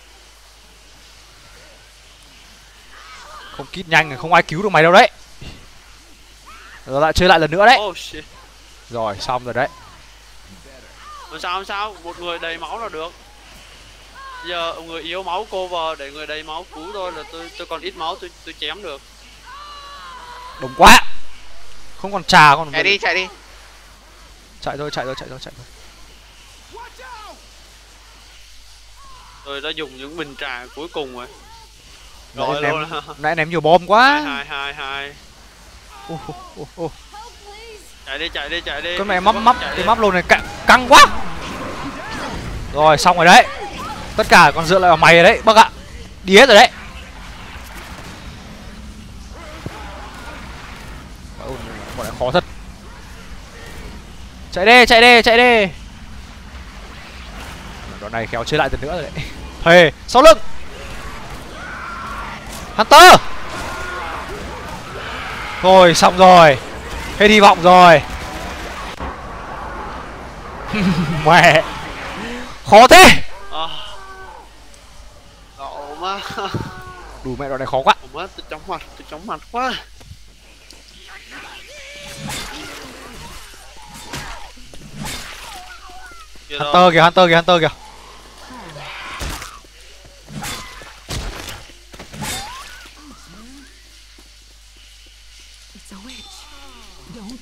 Không kít nhanh, không ai cứu được mày đâu đấy. Rồi lại chơi lại lần nữa đấy. Oh shit. Rồi, xong rồi đấy. Không sao không sao, một người đầy máu là được. Giờ người yếu máu cover để người đầy máu cứu tôi là tôi tôi còn ít máu tôi tôi chém được. Đông quá. Không còn trà còn Chạy đi, chạy đi. chạy thôi, chạy thôi, chạy thôi, chạy thôi. Tôi đã dùng những bình trà cuối cùng rồi. Nãy Rồi ném, luôn. nãy ném nhiều bom quá. Hai hai hai. Ô, ô, ô, ô. Help, please. Chạy đi chạy đi chạy đi. Con mẹ mắp mắp Chạy cái đi. mắp lồn này căng, căng quá. Rồi xong rồi đấy. Tất cả còn dựa lại vào mày rồi đấy bác ạ. Đi hết rồi đấy. Ôi, bọn này khó thật. Chạy đi chạy đi chạy đi. Đoạn này khéo chơi lại lần nữa rồi đấy. Thề sau lưng Hunter. Thôi xong rồi. Hết hy vọng rồi. Mẹ khó thế. À. Cậu má. Đủ mẹ đoạn này khó quá. Cậu má tôi chóng mặt, tôi chóng mặt quá. Kìa đâu? Hunter kìa Hunter kìa Hunter kìa. It's a witch. Don't.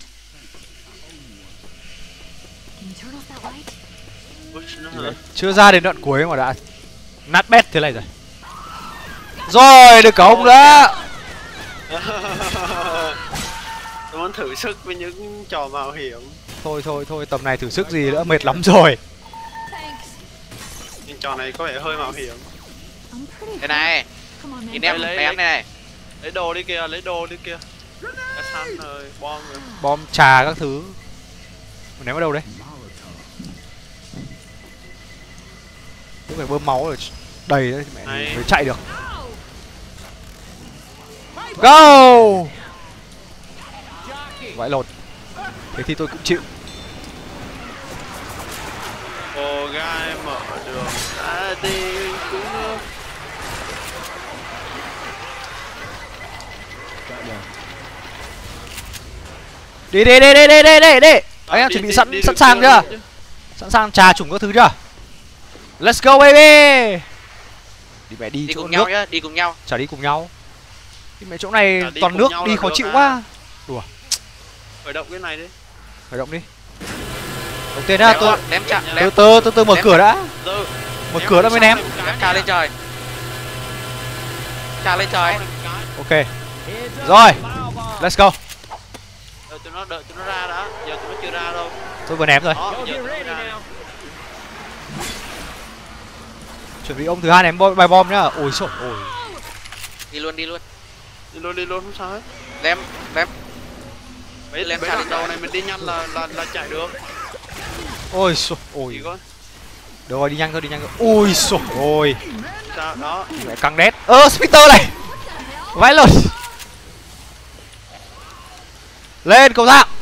Can you turn off that light? Push nữa hả? Chưa ra đến đoạn cuối mà đã nát bét thế này rồi. Rồi được cả ông đó. Tôi muốn thử sức với những trò mạo hiểm. Thôi thôi thôi tầm này thử sức gì nữa, mệt lắm rồi. Thanks. Nhưng trò này có vẻ hơi mạo hiểm. I'm pretty. Đây này, Come on, man. nhìn em lấy- em đây này. Lấy đồ đi kìa, lấy đồ đi kìa. Cá săn rồi, bom rồi. Bom trà các thứ. Ném vào đâu đấy? Cũng phải bơm máu rồi đầy đấy mẹ Này. mới chạy được. Go. Vãi lột. Thế thì tôi cũng chịu. Cô gái mở đường ra đi cũng. Đi đi đi đi đi đi đi đi. Anh em Đi, chuẩn bị đi, sẵn đi sẵn được sàng chưa? chưa? Sẵn sàng trà chủng các thứ chưa? Let's go baby. Đi mẹ đi Đi chỗ cùng nước. nhau nhá, đi cùng nhau. Chả đi cùng nhau. Đi mẹ chỗ này Chả đi toàn cùng nước nhau đi là khó được chịu à. quá. Khởi động cái này đi. Khởi động đi. Đầu tiên nhá, Ném, tôi ném chặt, từ ném, từ từ từ mở ném cửa đã. Dơ. Mở cửa đã mới ném. ném trà lên trời. Trà lên trời. Ok. Rồi. Let's go. Đợi tụi nó, đợi tụi nó ra đã. Giờ tụi nó chưa ra đâu. Tôi vừa ném rồi. Đó, Go giờ get tụi nó ready ra. now. Chuẩn bị ông thứ hai ném bom, bài bom nhá. Ôi xồi ôi. Đi luôn, đi luôn. Đi luôn, đi luôn, không sao hết. Ném, ném. Mấy Lên mấy trà đoạn lên đầu trời. này mình đi nhanh là là là chạy được. Ôi xồi Chỉ ôi. có Được rồi, đi nhanh thôi, đi nhanh thôi. Ui xồi ôi. sao đó. Mẹ căng đét. Ơ, Spitter này. Vãi lột. Lên cầu thang.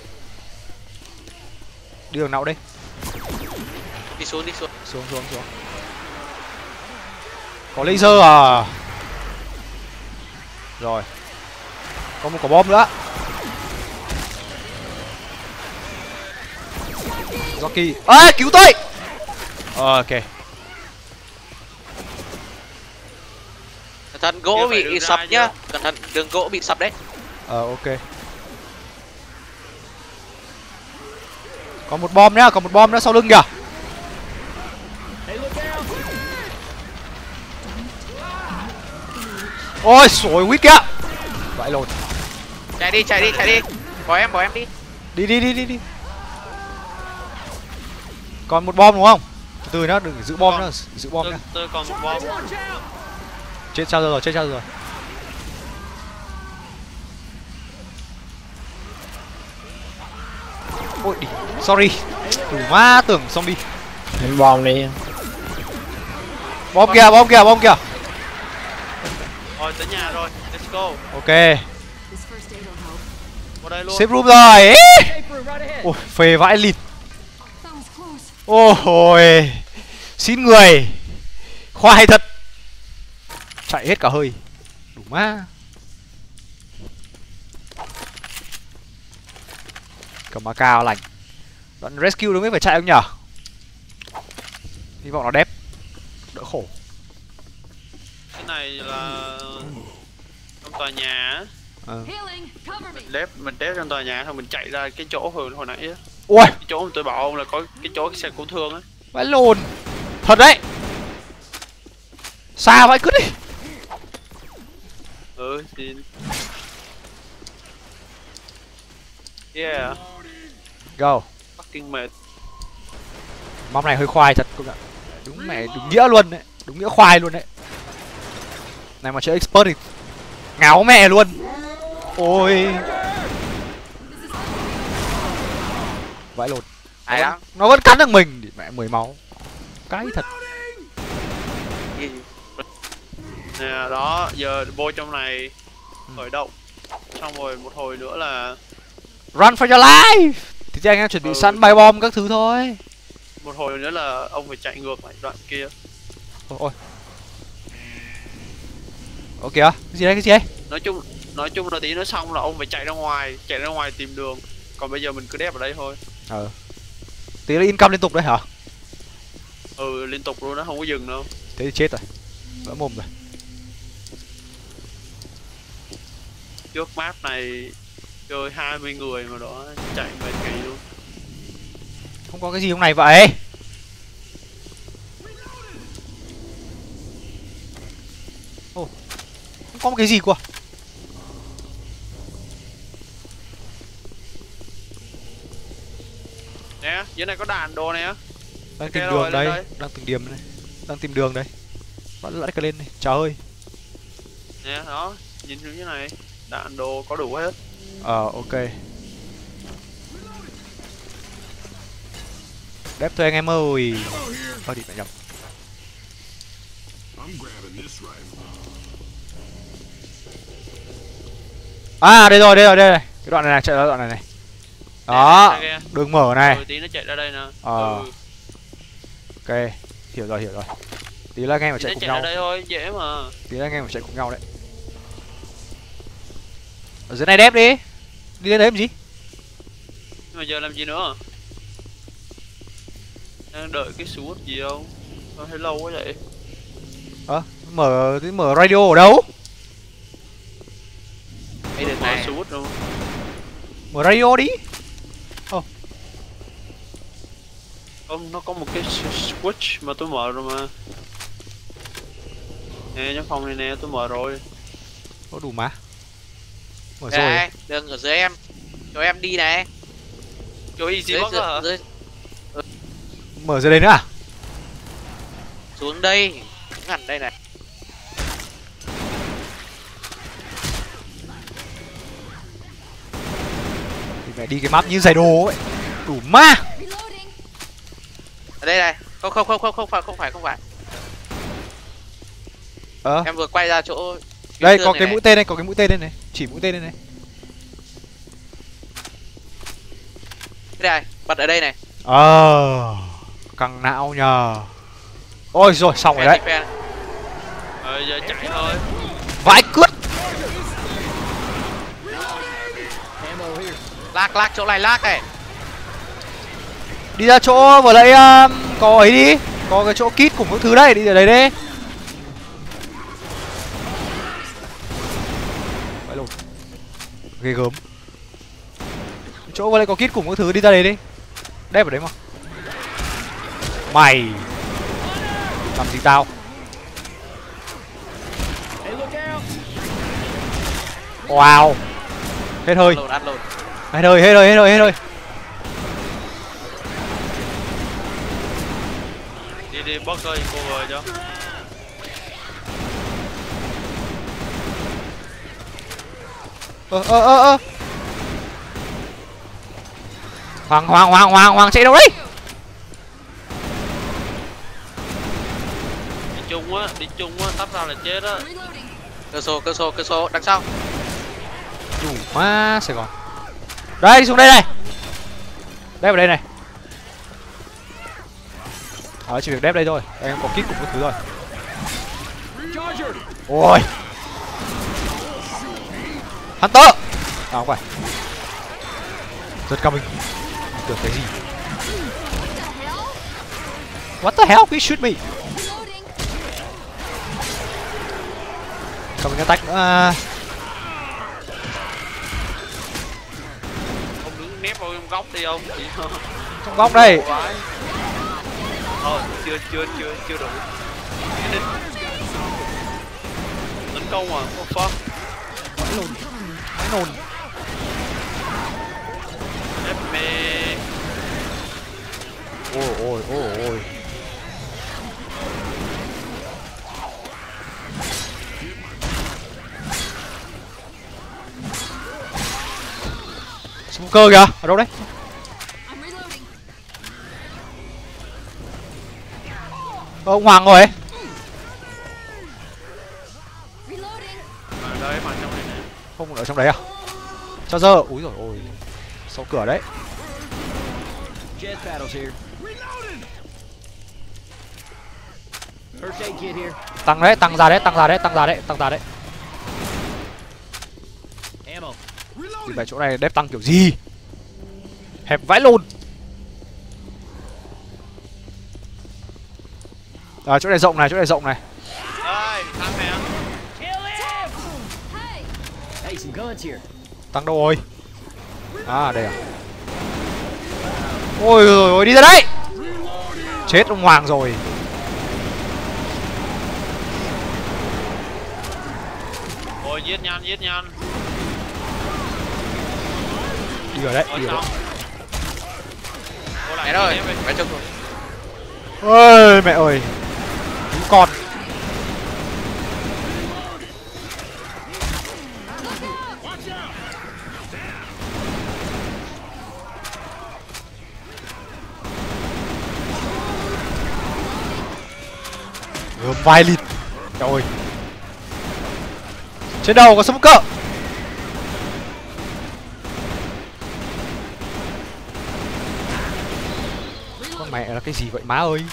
Đi đường nào đây? Đi xuống, đi xuống. Xuống xuống xuống. Có laser à? Rồi. Có một quả bom nữa. Rocky. Ê, cứu tôi. Ờ, ok. Cẩn thận gỗ Chưa phải bị đường ra sập chưa? nhá. Cẩn thận đường gỗ bị sập đấy. Ờ, ok. Còn một bom nhá, còn một bom nữa sau lưng kìa. Hey, look out. Ôi, sổi quýt kìa. Vãi lột. Chạy đi, chạy đi, chạy đi. Bỏ em, bỏ em đi. Đi đi đi đi đi. Còn một bom đúng không? Từ từ nhá, đừng giữ bom Còn- nhá, giữ bom Tôi, nhá. tôi còn một bom. Watch out. Chết sao rồi, chết sao rồi. Ôi, đi. Sorry. Đủ má tưởng zombie. Ném bom đi. Bom kìa, bom kìa, bom kìa. Rồi tới nhà rồi. Let's go. Ok. This first aid will help. Vào đây luôn. Save room rồi. Ý. Safe room right ahead. Ôi, phê vãi lịt. That was close. Ôi. Xin người. Khoai thật. Chạy hết cả hơi. Đủ má. Cầm ma cao lành. Đoạn rescue đúng mới phải chạy không nhở? Hy vọng nó đép. Đỡ khổ. Cái này là trong tòa nhà á. Ờ. Healing. Cover me. Mình lép mình tép trong tòa nhà xong mình chạy ra cái chỗ hồi hồi nãy á. Ui, Cái chỗ mà tôi bảo ông là có cái chỗ cái xe cứu thương á. vãi lồn. Thật đấy. Xa vậy cứ đi. Ừ xin. Yeah. Go. Fucking mệt. Mong này hơi khoai thật công nhận. Đúng mẹ đúng nghĩa luôn đấy, đúng nghĩa khoai luôn đấy. Này mà chơi expert thì ngáo mẹ luôn. Ôi. Vãi lột. Hay Nó, lắm. vẫn- nó vẫn cắn được mình, mẹ mười máu. Cái thật. Nè đó, giờ vô trong này khởi động. Xong rồi một hồi nữa là Run for your life. Thì anh em chuẩn bị Ừ. sẵn bay bom các thứ thôi. một hồi nữa là ông phải chạy ngược lại đoạn kia. Ôi ôi. Ơ kìa, cái gì đây, cái gì đây? Nói chung nói chung là tí nữa xong là ông phải chạy ra ngoài, chạy ra ngoài tìm đường. Còn bây giờ mình cứ đép ở đây thôi. Ờ. Tí là income liên tục đấy hả? Ừ liên tục luôn, nó không có dừng đâu. Thế thì chết rồi. Vỡ mồm rồi. Trước map này chơi hai mươi người mà đó chạy mệt kỳ luôn. Không có cái gì trong này vậy. Ồ. Không có một cái gì quá. Nè, dưới này có đạn đồ nè. Đang tìm Ok đường rồi, đây, lên đây. đang tìm điểm đây. Đang tìm đường đây. Bắt lại cái lên này. Trời ơi. Nè đó, nhìn như thế này, đạn đồ có đủ hết. Ờ ok. Đép thôi anh em ơi. Thôi đi mẹ nhầm. À đây rồi, đây rồi, đây rồi. Cái đoạn này này, chạy ra đoạn này này. Đó, Nè, nè, đường mở này. rồi tí nó chạy ra đây nè. Ờ. Ừ, Ok, hiểu rồi, hiểu rồi. Tí là anh em phải tí chạy nó cùng chạy ra nhau. đây thôi, dễ mà. Tí là anh em phải chạy cùng nhau đấy. Ở dưới này đép đi. Đi lên đấy làm gì? Nhưng mà giờ làm gì nữa? Đang đợi cái suốt gì đâu. Sao thấy lâu quá vậy? Ờ, mở tí mở radio ở đâu? Cái đường Mở này. suốt đâu. Mở radio đi. Không, nó có một cái s- switch mà tôi mở rồi mà. Nè, trong phòng này nè, tôi mở rồi. Có đủ má. Mở Đây rồi. này, đường ở dưới em. Cho em đi này. Chỗ easy Dưới, box dưới, hả? dưới, Mở dưới đây nữa à? xuống đây. Đứng hẳn đây này. Thì mẹ đi cái map như giày đồ ấy. Đủ ma. Reloading. Ở đây này. Không không không không không phải không phải không phải. Ờ, Em vừa quay ra chỗ đây tương có này cái này. mũi tên đây, có cái mũi tên đây này. Chỉ mũi tên đây này. Đây này, bật ở đây này. Ờ, căng não nhờ. Ôi rồi xong rồi đấy. Fan, Ờ, giờ chạy thôi. Vãi cướp. Ammo here. lag lag chỗ này lag này. Đi ra chỗ vừa lấy um, có ấy đi. Có cái chỗ kit cùng các thứ đây, đi ở đấy đi. Vãi lột. Ghê gớm. Chỗ vừa lấy có kit cùng các thứ đi ra đấy đi. Đép ở đấy mà. Mày làm gì tao? Hey, look out. Wow. Hết hơi. Lột ăn lột. Hết hơi, hết hơi, hết hơi, hết hơi. Đi đi, box ơi, cover cho. Ơ ơ ơ ơ. Hoàng Hoàng Hoàng Hoàng Hoàng chạy đâu đấy? Đi chung á, đi chung á, tắp ra là chết á. Reloading. Cơ số cơ số cơ số đằng sau. Đủ ma Sài Gòn. Đây đi xuống đây này. Đép vào đây này. Ờ chỉ việc đép đây thôi. Em có kit cùng các thứ rồi. Charger. Ôi. Hunter. À không phải. Giật cao mình. Tưởng cái gì? What the hell? What the hell? He shoot me. Reloading. Cầm cái tách nữa. À, Ông đứng nép vào trong góc đi ông. trong góc đây. Ờ, chưa chưa chưa chưa đủ. công à? Oh fuck. Máy nồn. Ép mê. Ôi ôi ôi ôi. Smoker kìa, ở đâu đấy? I'm reloading. Ờ, ông Hoàng rồi ấy. Reloading. Ở đây mà trong này nè. Không ở trong đấy à? Cho giờ, úi rồi ôi. Sau cửa đấy. Jet battles here. First aid kit here. Tăng đấy, tăng ra đấy, tăng ra đấy, tăng ra đấy, tăng ra đấy. Ammo. Thì tại chỗ này đép tăng kiểu gì? Hẹp vãi lồn. À, chỗ này rộng này, chỗ này rộng này. Đây, thằng nè. Hey. Hey, some guns here. Tăng đâu rồi? À, đây à. Ôi rồi ôi, đi ra đây. Chết ông Hoàng rồi. Ôi giết nhanh, giết nhanh. Đi ở đấy, Ôi đi ở xong. đấy. Mẹ Cô lại rồi, em ơi. mẹ chụp rồi. Ôi mẹ ơi. Đúng con. Gớm vai lịt. Trời ơi. Trên đầu có smoker. Con mẹ là cái gì vậy má ơi.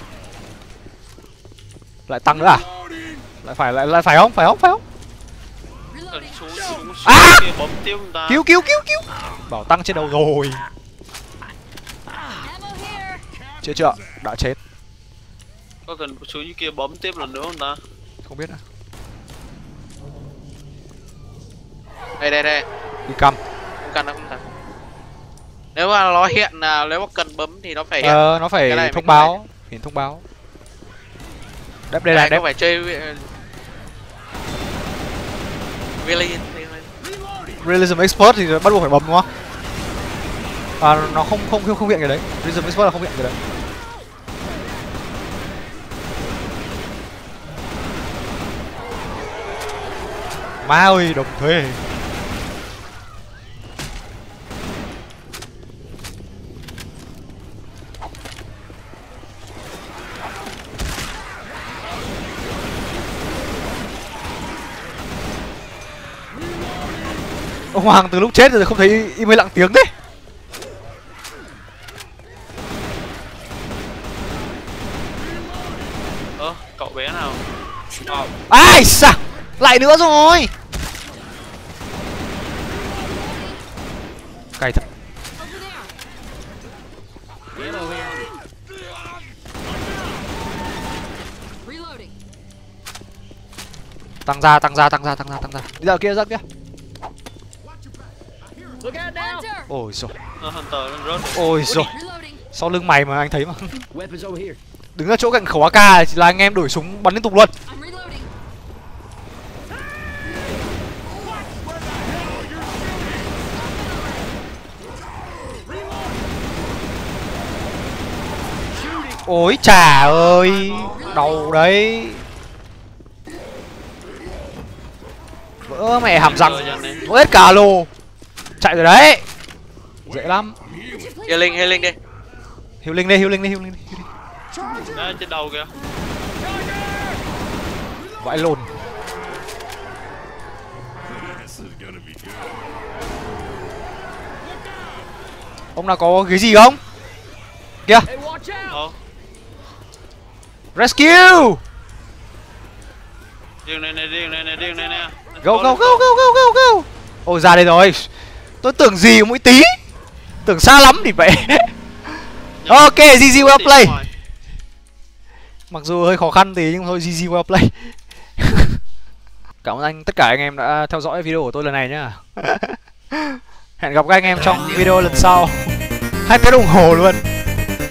Lại tăng nữa à? Lại phải lại lại phải không? Phải không? Phải không? Cần Reloading. xuống, xuống, xuống À! kia bấm tiêu người ta. Cứu cứu cứu cứu. Bảo tăng trên đầu rồi. Ammo here. Chưa chưa? Đã chết. Có cần xuống như kia bấm tiếp lần nữa không ta? Không biết nữa. Đây đây đây. Đi cầm. Không cần đâu, không cần. Nếu mà nó hiện là nếu mà cần bấm thì nó phải hiện. Ờ, nó phải Cái này thông mình báo. Hiện thông báo. Đép đây Cái này, này đép. không phải chơi uh, really. Realism Expert thì bắt buộc phải bấm đúng không? À, nó không không không không hiện cái đấy. Realism Expert là không hiện cái đấy. Má ơi, đồng thuê. Ông Hoàng từ lúc chết rồi không thấy im hơi lặng tiếng đấy. Ơ, cậu bé nào? Ờ, Ai sao? Lại nữa rồi. Cay thật. Over there. Ammo here. Reloading. Tăng ra, tăng ra, tăng ra, tăng ra, tăng ra. Đi ra kia, ra kia. Look out now. Hunter. Ôi rồi. nó Hunter nó rớt. Ôi rồi. Reloading. Sau lưng mày mà anh thấy mà. Weapons over here. Đứng ở chỗ cạnh khẩu a ca là anh em đổi súng bắn liên tục luôn. I'm reloading. Ôi chà ơi. Đầu đấy. Vỡ mẹ hàm răng. Vỡ hết cả lô. Chạy rồi đấy. Dễ lắm. Healing, healing đi. Healing đi, healing đi, healing đi. Đấy, trên đầu kìa. Vãi lồn. Ông nào có cái gì không? Kìa. Hey, watch out. Ờ, Rescue. riêng này này, riêng này này, riêng này nè. Go go go go go go go. Ôi ra đây rồi. Tôi tưởng gì mỗi tí. Tưởng xa lắm thì vậy. Ok, giê giê well play. Mặc dù hơi khó khăn tí nhưng thôi giê giê well play. Cảm ơn anh tất cả anh em đã theo dõi video của tôi lần này nhá. Hẹn gặp các anh em trong video lần sau. Hai tiếng đồng hồ luôn.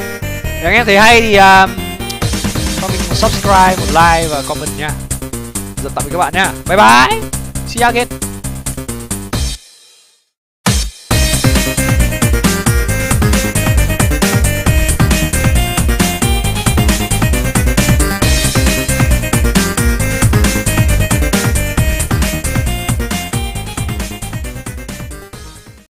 Nếu anh em thấy hay thì uh, cho mình một subscribe, một like và comment nha. Giờ tạm biệt các bạn nhá. Bye bye. See you again.